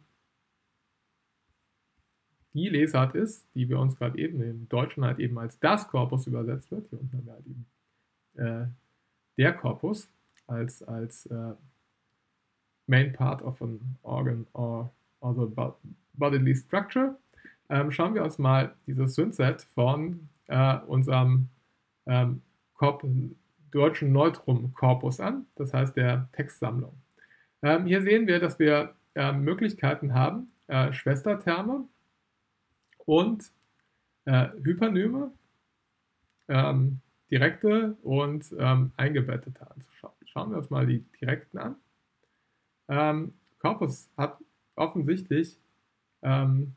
die Lesart ist, die wir uns gerade eben im Deutschen halt eben als das Corpus übersetzt wird. Hier unten haben wir halt eben äh, der Corpus als, als äh, main part of an organ or other bodily structure. Ähm, schauen wir uns mal dieses Synthset von äh, unserem ähm, deutschen Neutrum-Korpus an, das heißt der Textsammlung. Ähm, hier sehen wir, dass wir äh, Möglichkeiten haben, äh, Schwesterterme und äh, Hypernyme, ähm, direkte und ähm, eingebettete anzuschauen. Schauen wir uns mal die direkten an. Ähm, Corpus hat offensichtlich ähm,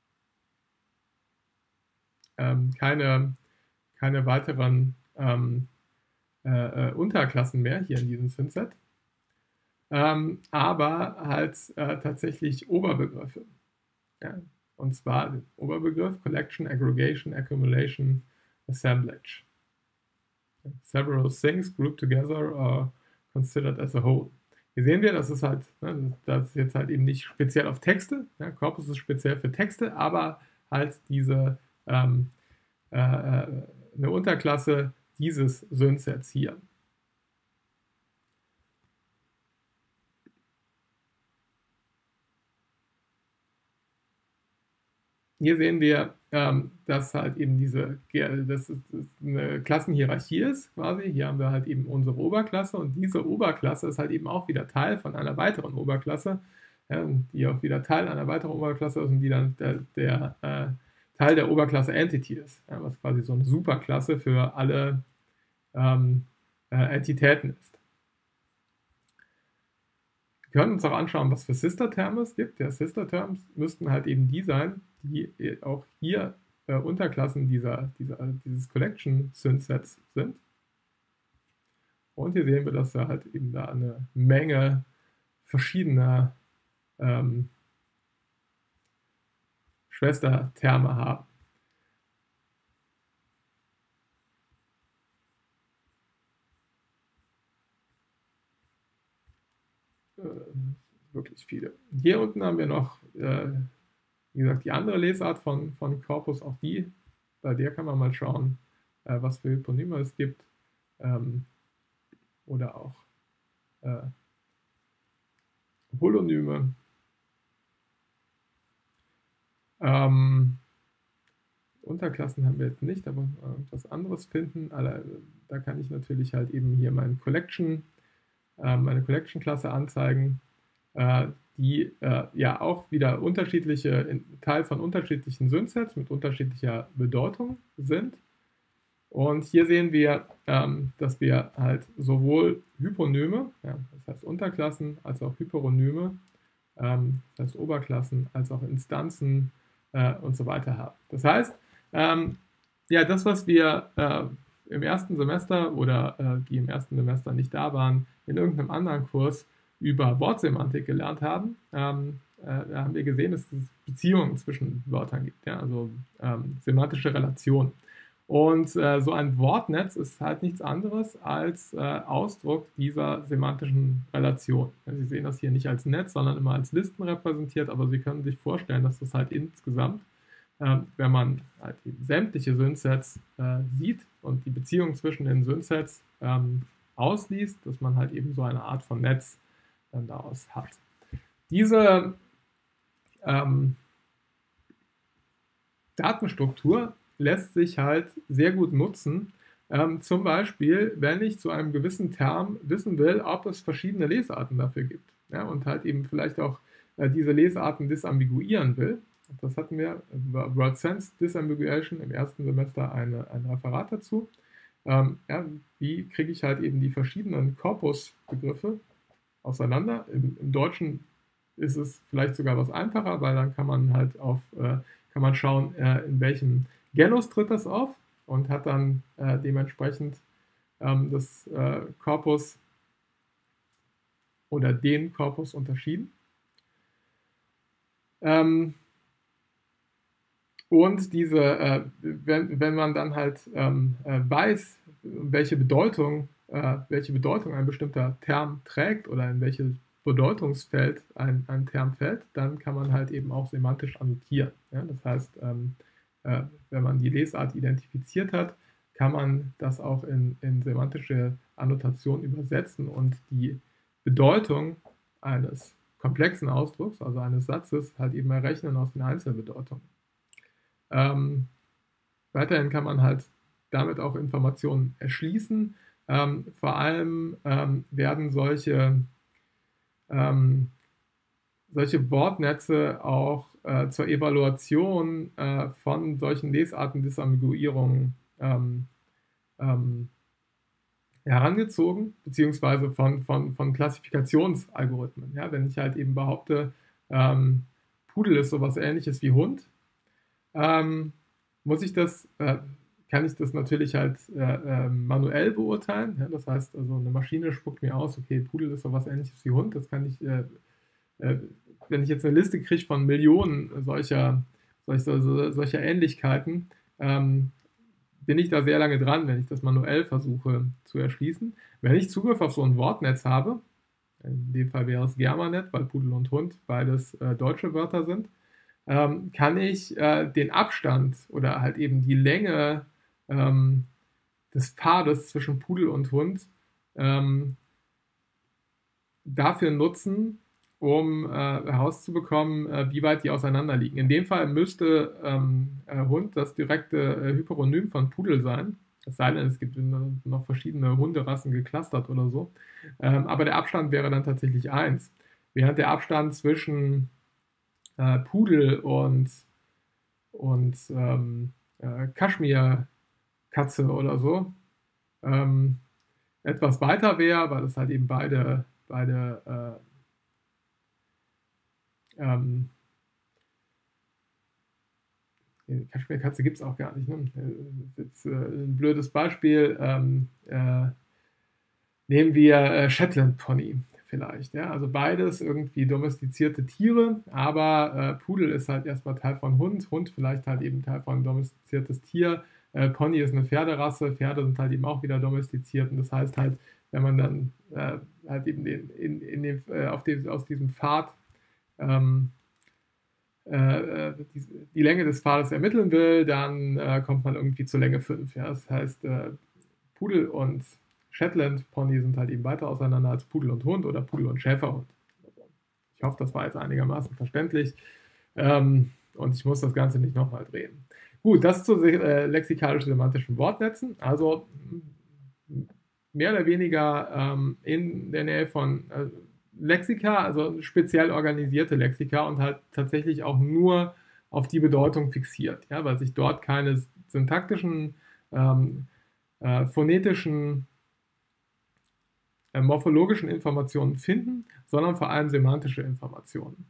ähm, keine, keine weiteren ähm, äh, Unterklassen mehr hier in diesem Synthset, ähm, aber halt äh, tatsächlich Oberbegriffe. Ja? Und zwar den Oberbegriff Collection, Aggregation, Accumulation, Assemblage. Several things grouped together or considered as a whole. Hier sehen wir, dass es halt, ne, das ist jetzt halt eben nicht speziell auf Texte, ja, Corpus ist speziell für Texte, aber halt diese ähm, äh, eine Unterklasse dieses Synthsets hier. Hier sehen wir, ähm, dass halt eben diese, dass es eine Klassenhierarchie ist, quasi. Hier haben wir halt eben unsere Oberklasse und diese Oberklasse ist halt eben auch wieder Teil von einer weiteren Oberklasse, ja, die auch wieder Teil einer weiteren Oberklasse ist und die dann der, der äh, Teil der Oberklasse Entity ist, ja, was quasi so eine Superklasse für alle ähm, äh, Entitäten ist. Wir können uns auch anschauen, was für Sister-Terme es gibt. Ja, Sister-Terms müssten halt eben die sein, die auch hier äh, Unterklassen dieser, dieser, dieses Collection-Synthsets sind. Und hier sehen wir, dass wir halt eben da eine Menge verschiedener ähm, Schwesterterme haben. Äh, wirklich viele. Hier unten haben wir noch, äh, wie gesagt, die andere Lesart von, von Corpus, auch die, bei der kann man mal schauen, äh, was für Hyponyme es gibt, ähm, oder auch äh, Holonyme. Ähm, Unterklassen haben wir jetzt nicht, aber irgendwas anderes finden. Alle, da kann ich natürlich halt eben hier mein Collection, äh, meine Collection-Klasse anzeigen, äh, die äh, ja auch wieder unterschiedliche, in, Teil von unterschiedlichen Synthsets mit unterschiedlicher Bedeutung sind. Und hier sehen wir, ähm, dass wir halt sowohl Hyponyme, ja, das heißt Unterklassen, als auch Hyperonyme, ähm, das heißt Oberklassen, als auch Instanzen äh, und so weiter haben. Das heißt, ähm, ja, das, was wir äh, im ersten Semester oder äh, die im ersten Semester nicht da waren, in irgendeinem anderen Kurs über Wortsemantik gelernt haben, ähm, äh, da haben wir gesehen, dass es Beziehungen zwischen Wörtern gibt, ja, also ähm, semantische Relationen. Und äh, so ein Wortnetz ist halt nichts anderes als äh, Ausdruck dieser semantischen Relation. Ja, Sie sehen das hier nicht als Netz, sondern immer als Listen repräsentiert, aber Sie können sich vorstellen, dass das halt insgesamt, äh, wenn man halt sämtliche Synthsets äh, sieht und die Beziehung zwischen den Synthsets ähm, ausliest, dass man halt eben so eine Art von Netz dann daraus hat. Diese ähm, Datenstruktur lässt sich halt sehr gut nutzen. Ähm, zum Beispiel, wenn ich zu einem gewissen Term wissen will, ob es verschiedene Lesarten dafür gibt. Ja, und halt eben vielleicht auch äh, diese Lesarten disambiguieren will. Das hatten wir, Word Sense Disambiguation, im ersten Semester eine, ein Referat dazu. Ähm, ja, wie kriege ich halt eben die verschiedenen Korpusbegriffe auseinander? Im, Im Deutschen ist es vielleicht sogar was einfacher, weil dann kann man halt auf äh, kann man schauen, äh, in welchem Genus tritt das auf und hat dann äh, dementsprechend ähm, das äh, Korpus oder den Korpus unterschieden. Ähm, und diese, äh, wenn, wenn man dann halt ähm, äh, weiß, welche Bedeutung, äh, welche Bedeutung ein bestimmter Term trägt oder in welches Bedeutungsfeld ein, ein Term fällt, dann kann man halt eben auch semantisch annotieren. Ja? Das heißt, ähm, äh, wenn man die Lesart identifiziert hat, kann man das auch in, in semantische Annotation übersetzen und die Bedeutung eines komplexen Ausdrucks, also eines Satzes, halt eben errechnen aus den Einzelbedeutungen. Ähm, weiterhin kann man halt damit auch Informationen erschließen. Ähm, vor allem ähm, werden solche Ähm, solche Wortnetze auch äh, zur Evaluation äh, von solchen Lesarten-Disambiguierungen ähm, ähm, herangezogen, beziehungsweise von, von, von Klassifikationsalgorithmen. Ja, wenn ich halt eben behaupte, ähm, Pudel ist sowas ähnliches wie Hund, ähm, muss ich das, äh, kann ich das natürlich halt äh, äh, manuell beurteilen. Ja, das heißt, also eine Maschine spuckt mir aus, okay, Pudel ist sowas ähnliches wie Hund, das kann ich äh, äh, wenn ich jetzt eine Liste kriege von Millionen solcher, solcher, solcher Ähnlichkeiten, ähm, bin ich da sehr lange dran, wenn ich das manuell versuche zu erschließen. Wenn ich Zugriff auf so ein Wortnetz habe, in dem Fall wäre es Germanet, weil Pudel und Hund beides äh, deutsche Wörter sind, ähm, kann ich äh, den Abstand oder halt eben die Länge ähm, des Pfades zwischen Pudel und Hund ähm, dafür nutzen, um äh, herauszubekommen, äh, wie weit die auseinander liegen. In dem Fall müsste ähm, äh, Hund das direkte äh, Hyperonym von Pudel sein. Es sei denn, es gibt noch verschiedene Hunderassen geclustert oder so. Ähm, aber der Abstand wäre dann tatsächlich eins. Während der Abstand zwischen äh, Pudel und, und ähm, äh, Kaschmir-Katze oder so ähm, etwas weiter wäre, weil es halt eben beide, beide äh, ähm, Kaschmirkatze gibt es auch gar nicht. Ne? Das ist jetzt äh, ein blödes Beispiel. Ähm, äh, nehmen wir äh, Shetland Pony vielleicht. Ja? Also beides irgendwie domestizierte Tiere, aber äh, Pudel ist halt erstmal Teil von Hund, Hund vielleicht halt eben Teil von domestiziertes Tier. Äh, Pony ist eine Pferderasse, Pferde sind halt eben auch wieder domestiziert und das heißt halt, wenn man dann äh, halt eben in, in, in dem, äh, auf dem, aus diesem Pfad ähm, äh, die, die Länge des Pfades ermitteln will, dann äh, kommt man irgendwie zur Länge fünf. Ja? Das heißt, äh, Pudel und Shetland Pony sind halt eben weiter auseinander als Pudel und Hund oder Pudel und Schäferhund. Ich hoffe, das war jetzt einigermaßen verständlich. Ähm, und ich muss das Ganze nicht nochmal drehen. Gut, das zu äh, lexikalisch-semantischen Wortnetzen. Also mehr oder weniger ähm, in der Nähe von äh, Lexika, also speziell organisierte Lexika und halt tatsächlich auch nur auf die Bedeutung fixiert, ja, weil sich dort keine syntaktischen, ähm, äh, phonetischen, äh, morphologischen Informationen finden, sondern vor allem semantische Informationen.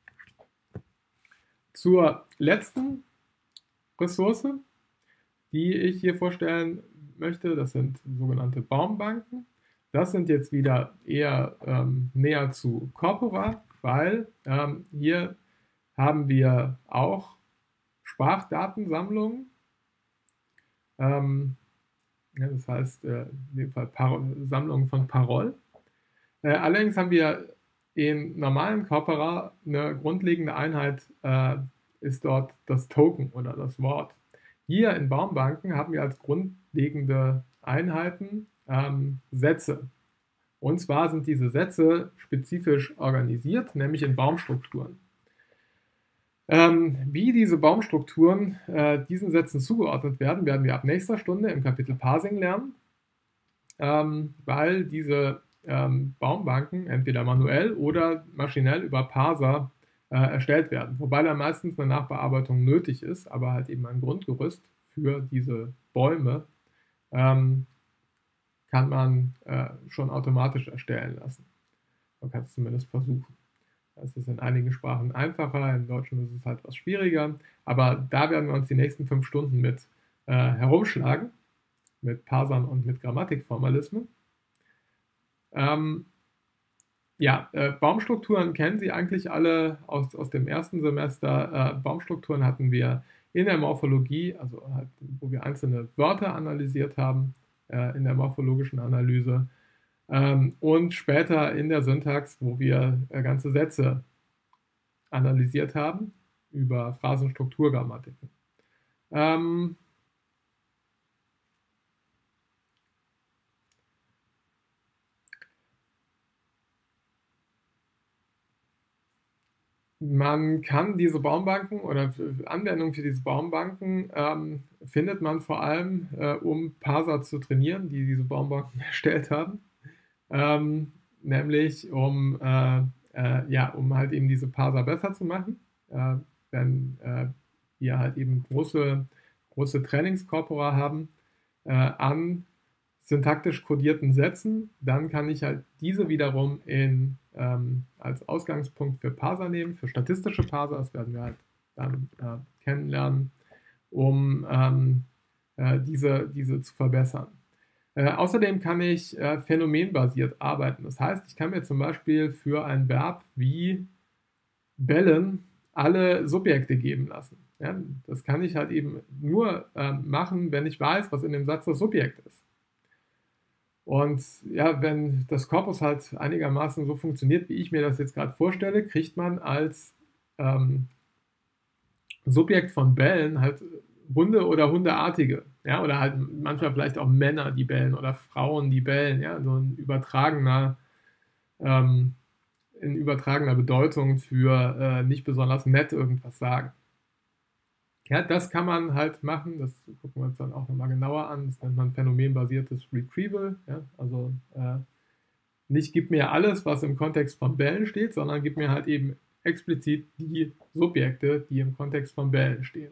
Zur letzten Ressource, die ich hier vorstellen möchte, das sind sogenannte Baumbanken. Das sind jetzt wieder eher ähm, näher zu Corpora, weil ähm, hier haben wir auch Sprachdatensammlungen. Ähm, ja, das heißt, äh, in dem Fall Par Sammlungen von Parol. Äh, allerdings haben wir in normalen Corpora eine grundlegende Einheit, äh, ist dort das Token oder das Wort. Hier in Baumbanken haben wir als grundlegende Einheiten ähm, Sätze. Und zwar sind diese Sätze spezifisch organisiert, nämlich in Baumstrukturen. Ähm, wie diese Baumstrukturen äh, diesen Sätzen zugeordnet werden, werden wir ab nächster Stunde im Kapitel Parsing lernen, ähm, weil diese ähm, Baumbanken entweder manuell oder maschinell über Parser äh, erstellt werden. Wobei da meistens eine Nachbearbeitung nötig ist, aber halt eben ein Grundgerüst für diese Bäume ähm, kann man äh, schon automatisch erstellen lassen. Man kann es zumindest versuchen. Das ist in einigen Sprachen einfacher, im Deutschen ist es halt was schwieriger, aber da werden wir uns die nächsten fünf Stunden mit äh, herumschlagen, mit Parsern und mit Grammatikformalismen. Ähm, ja, äh, Baumstrukturen kennen Sie eigentlich alle aus, aus dem ersten Semester. Äh, Baumstrukturen hatten wir in der Morphologie, also halt, wo wir einzelne Wörter analysiert haben, äh, in der morphologischen Analyse. Ähm, und später in der Syntax, wo wir äh, ganze Sätze analysiert haben über Phrasenstrukturgrammatiken. Ähm, Man kann diese Baumbanken oder Anwendungen für diese Baumbanken ähm, findet man vor allem, äh, um Parser zu trainieren, die diese Baumbanken erstellt haben. Ähm, nämlich um, äh, äh, ja, um halt eben diese Parser besser zu machen. Äh, wenn äh, wir halt eben große, große Trainingskorpora haben äh, an syntaktisch kodierten Sätzen, dann kann ich halt diese wiederum in, ähm, als Ausgangspunkt für Parser nehmen, für statistische Parser, das werden wir halt dann äh, kennenlernen, um ähm, äh, diese, diese zu verbessern. Äh, außerdem kann ich äh, phänomenbasiert arbeiten. Das heißt, ich kann mir zum Beispiel für ein Verb wie bellen alle Subjekte geben lassen. Ja, das kann ich halt eben nur äh, machen, wenn ich weiß, was in dem Satz das Subjekt ist. Und ja, wenn das Korpus halt einigermaßen so funktioniert, wie ich mir das jetzt gerade vorstelle, kriegt man als ähm, Subjekt von Bellen halt Hunde oder Hundeartige. Ja, oder halt manchmal vielleicht auch Männer, die bellen oder Frauen, die bellen. Ja, so ein übertragener, ähm, in übertragener Bedeutung für äh, nicht besonders nett irgendwas sagen. Ja, das kann man halt machen, das gucken wir uns dann auch nochmal genauer an, das nennt man phänomenbasiertes Retrieval, ja, also äh, nicht gib mir alles, was im Kontext von Bällen steht, sondern gib mir halt eben explizit die Subjekte, die im Kontext von Bällen stehen.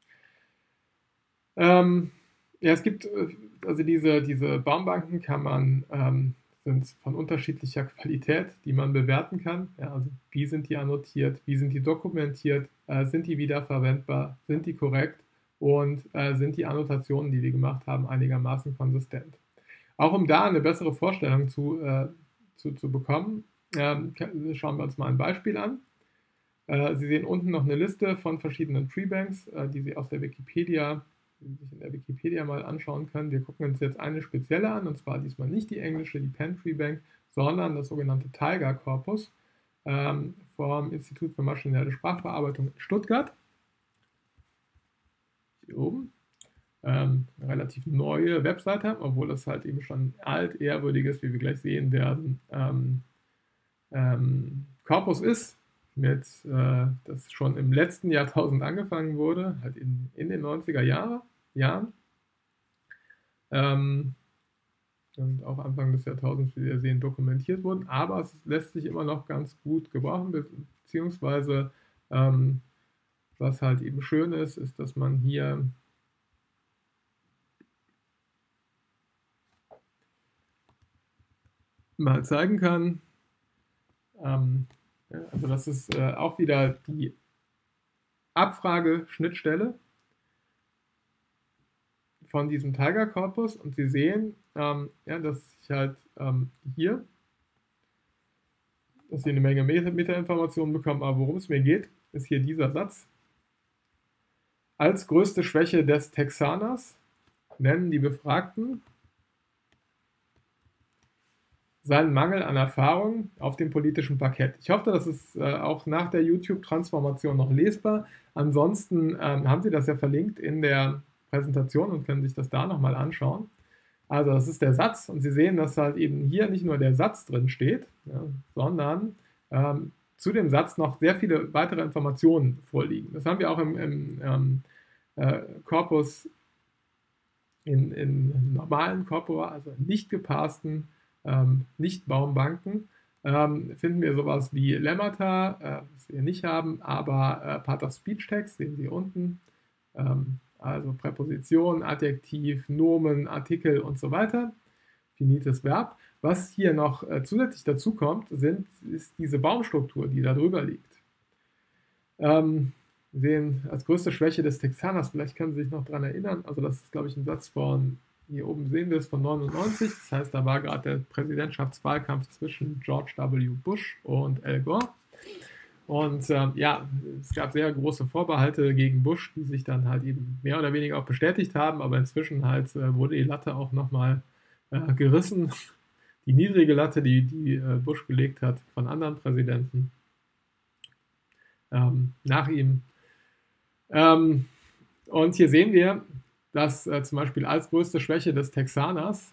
Ähm, ja, es gibt, also diese, diese Baumbanken kann man, ähm, sind von unterschiedlicher Qualität, die man bewerten kann. Ja, also wie sind die annotiert, wie sind die dokumentiert, äh, sind die wiederverwendbar, sind die korrekt und äh, sind die Annotationen, die die gemacht haben, einigermaßen konsistent. Auch um da eine bessere Vorstellung zu, äh, zu, zu bekommen, ähm, schauen wir uns mal ein Beispiel an. Äh, Sie sehen unten noch eine Liste von verschiedenen Treebanks, äh, die Sie aus der Wikipedia die sich in der Wikipedia mal anschauen können. Wir gucken uns jetzt eine spezielle an, und zwar diesmal nicht die englische, die Penn Tree Bank, sondern das sogenannte Tiger Corpus. ähm, vom Institut für maschinelle Sprachverarbeitung in Stuttgart. Hier oben. Ähm, eine relativ neue Webseite, obwohl das halt eben schon alt, ehrwürdiges, wie wir gleich sehen werden, ähm, ähm, Korpus ist, mit, äh, das schon im letzten Jahrtausend angefangen wurde, halt in, in den neunziger Jahre, Jahren. Ähm, und auch Anfang des Jahrtausends, wie wir sehen, dokumentiert wurden, aber es lässt sich immer noch ganz gut gebrauchen, beziehungsweise ähm, was halt eben schön ist, ist, dass man hier mal zeigen kann, ähm, ja, also das ist äh, auch wieder die Abfrageschnittstelle von diesem Tiger-Korpus und Sie sehen, ähm, ja, dass ich halt ähm, hier, dass Sie eine Menge Metainformationen bekommen, aber worum es mir geht, ist hier dieser Satz. Als größte Schwäche des Texaners nennen die Befragten seinen Mangel an Erfahrung auf dem politischen Parkett. Ich hoffe, das ist äh, auch nach der YouTube-Transformation noch lesbar. Ansonsten ähm, haben Sie das ja verlinkt in der Präsentation und können sich das da nochmal anschauen. Also das ist der Satz und Sie sehen, dass halt eben hier nicht nur der Satz drin steht, ja, sondern ähm, zu dem Satz noch sehr viele weitere Informationen vorliegen. Das haben wir auch im, im ähm, äh, Korpus, in, in normalen Corpora, also nicht geparsten, ähm, nicht Baumbanken, ähm, finden wir sowas wie Lemmata, äh, was wir nicht haben, aber äh, Part of Speech Text, sehen Sie unten, ähm, also Präposition, Adjektiv, Nomen, Artikel und so weiter, finites Verb. Was hier noch äh, zusätzlich dazu kommt, sind, ist diese Baumstruktur, die da drüber liegt. Ähm, wir sehen als größte Schwäche des Texaners, vielleicht können Sie sich noch daran erinnern, also das ist, glaube ich, ein Satz von, hier oben sehen wir es, von neunundneunzig, das heißt, da war gerade der Präsidentschaftswahlkampf zwischen George W. Bush und Al Gore. Und ähm, ja, es gab sehr große Vorbehalte gegen Bush, die sich dann halt eben mehr oder weniger auch bestätigt haben, aber inzwischen halt äh, wurde die Latte auch nochmal äh, gerissen. Die niedrige Latte, die, die äh, Bush gelegt hat von anderen Präsidenten ähm, nach ihm. Ähm, und hier sehen wir, dass äh, zum Beispiel als größte Schwäche des Texaners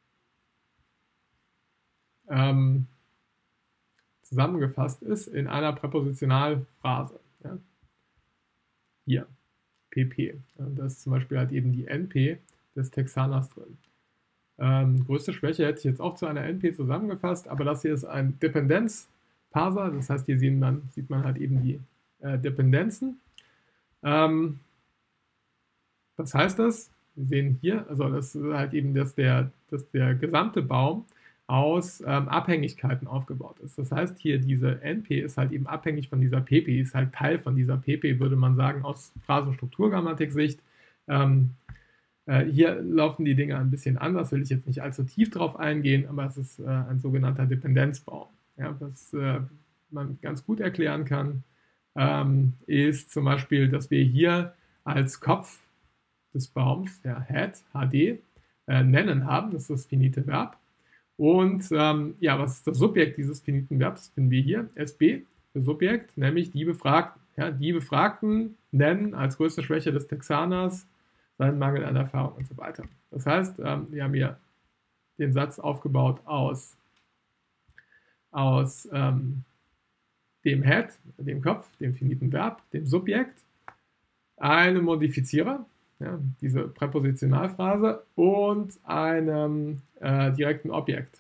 ähm, zusammengefasst ist in einer Präpositionalphrase. Ja. Hier, P P. Das ist zum Beispiel halt eben die N P des Texaners drin. Ähm, größte Schwäche hätte ich jetzt auch zu einer N P zusammengefasst, aber das hier ist ein Dependenzparser, das heißt, hier sieht man, sieht man halt eben die äh, Dependenzen. Ähm, was heißt das? Wir sehen hier, also das ist halt eben, dass der, dass der gesamte Baum aus ähm, Abhängigkeiten aufgebaut ist. Das heißt, hier diese N P ist halt eben abhängig von dieser P P, ist halt Teil von dieser P P, würde man sagen, aus Phrasenstrukturgrammatik-Sicht. Ähm, äh, hier laufen die Dinge ein bisschen anders, will ich jetzt nicht allzu tief drauf eingehen, aber es ist äh, ein sogenannter Dependenzbaum. Ja, was äh, man ganz gut erklären kann, ähm, ist zum Beispiel, dass wir hier als Kopf des Baums, der Head, H D, äh, nennen haben, das ist das finite Verb. Und ähm, ja, was ist das Subjekt dieses finiten Verbs? Das finden wir hier, S B, für Subjekt, nämlich die Befragten. Ja, die Befragten nennen als größte Schwäche des Texaners seinen Mangel an Erfahrung und so weiter. Das heißt, ähm, wir haben hier den Satz aufgebaut aus, aus ähm, dem Head, dem Kopf, dem finiten Verb, dem Subjekt, einem Modifizierer, ja, diese Präpositionalphrase, und einem äh, direkten Objekt.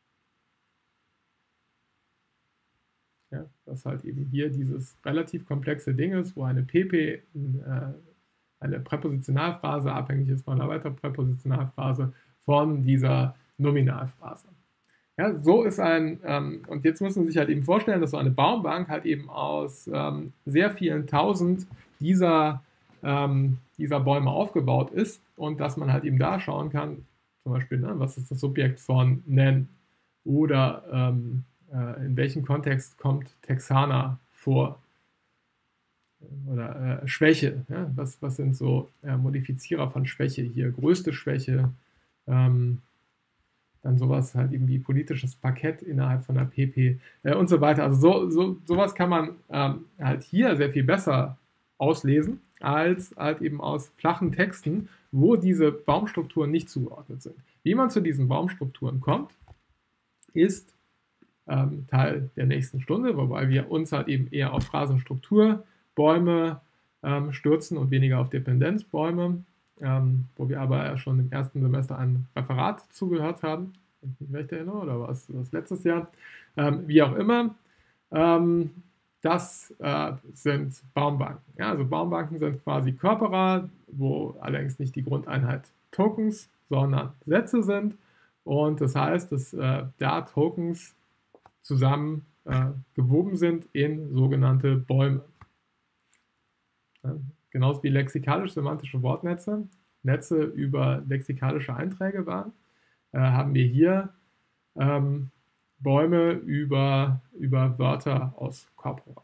Ja, das halt eben hier dieses relativ komplexe Ding ist, wo eine P P, äh, eine Präpositionalphrase abhängig ist von einer weiteren Präpositionalphrase von dieser Nominalphrase. Ja, so ist ein, ähm, und jetzt müssen Sie sich halt eben vorstellen, dass so eine Baumbank halt eben aus ähm, sehr vielen tausend dieser ähm, dieser Bäume aufgebaut ist und dass man halt eben da schauen kann, zum Beispiel, ne, was ist das Subjekt von nen oder ähm, äh, in welchem Kontext kommt Texaner vor oder äh, Schwäche, ja, was, was sind so äh, Modifizierer von Schwäche hier, größte Schwäche, ähm, dann sowas halt eben wie politisches Parkett innerhalb von der P P äh, und so weiter. Also so, so, sowas kann man ähm, halt hier sehr viel besser auslesen, als halt eben aus flachen Texten, wo diese Baumstrukturen nicht zugeordnet sind. Wie man zu diesen Baumstrukturen kommt, ist ähm, Teil der nächsten Stunde, wobei wir uns halt eben eher auf Phrasenstruktur, Bäume ähm, stürzen und weniger auf Dependenzbäume, ähm, wo wir aber schon im ersten Semester ein Referat zugehört haben, wenn ich mich recht erinnere, oder war es das letztes Jahr, ähm, wie auch immer. Ähm, das äh, sind Baumbanken. Ja, also Baumbanken sind quasi Körperer, wo allerdings nicht die Grundeinheit Tokens, sondern Sätze sind. Und das heißt, dass äh, da Tokens zusammen äh, gewoben sind in sogenannte Bäume. Ja, genauso wie lexikalisch-semantische Wortnetze Netze über lexikalische Einträge waren, äh, haben wir hier ähm, Bäume über, über Wörter aus Corpora.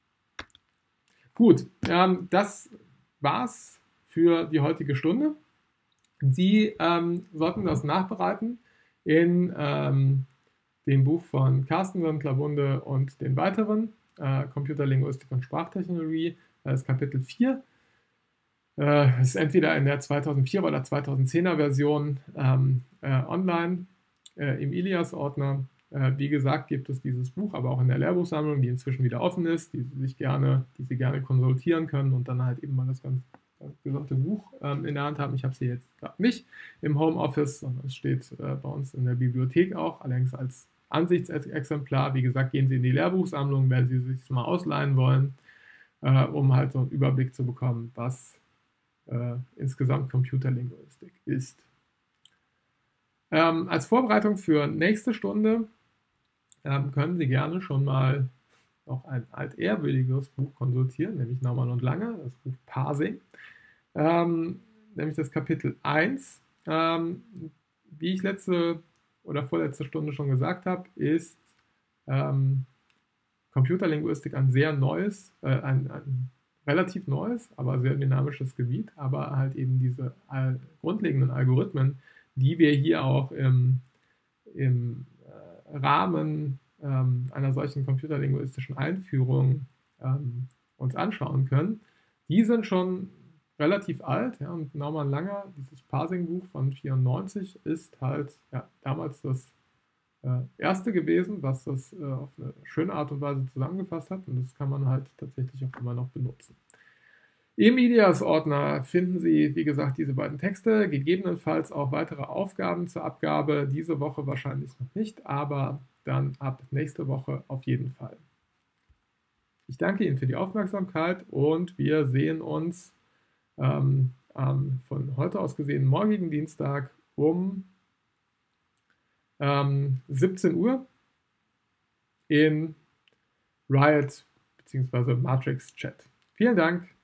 Gut, ähm, das war's für die heutige Stunde. Sie ähm, sollten das nachbereiten in ähm, dem Buch von Carstensen, Klabunde und den weiteren, äh, Computerlinguistik und Sprachtechnologie, das ist Kapitel vier. Es äh, ist entweder in der zweitausendvier oder zweitausendzehner Version ähm, äh, online äh, im Ilias-Ordner. Äh, wie gesagt, gibt es dieses Buch, aber auch in der Lehrbuchsammlung, die inzwischen wieder offen ist, die Sie sich gerne, die Sie gerne konsultieren können und dann halt eben mal das ganze gesamte Buch ähm, in der Hand haben. Ich habe sie jetzt gerade nicht im Homeoffice, sondern es steht äh, bei uns in der Bibliothek auch, allerdings als Ansichtsexemplar. Wie gesagt, gehen Sie in die Lehrbuchsammlung, wenn Sie sich mal ausleihen wollen, äh, um halt so einen Überblick zu bekommen, was äh, insgesamt Computerlinguistik ist. Ähm, als Vorbereitung für nächste Stunde ähm, können Sie gerne schon mal noch ein altehrwürdiges Buch konsultieren, nämlich Naumann und Lange, das Buch Parsing, ähm, nämlich das Kapitel eins. Ähm, wie ich letzte oder vorletzte Stunde schon gesagt habe, ist ähm, Computerlinguistik ein sehr neues, äh, ein, ein relativ neues, aber sehr dynamisches Gebiet, aber halt eben diese all, grundlegenden Algorithmen, die wir hier auch im, im äh, Rahmen ähm, einer solchen computerlinguistischen Einführung ähm, uns anschauen können, die sind schon relativ alt. Ja, und Naumann Langer, dieses Parsing-Buch von vierundneunzig, ist halt ja, damals das äh, erste gewesen, was das äh, auf eine schöne Art und Weise zusammengefasst hat. Und das kann man halt tatsächlich auch immer noch benutzen. Im Ilias-Ordner finden Sie, wie gesagt, diese beiden Texte, gegebenenfalls auch weitere Aufgaben zur Abgabe. Diese Woche wahrscheinlich noch nicht, aber dann ab nächste Woche auf jeden Fall. Ich danke Ihnen für die Aufmerksamkeit und wir sehen uns ähm, ähm, von heute aus gesehen morgigen Dienstag um ähm, siebzehn Uhr in Riot bzw. Matrix Chat. Vielen Dank.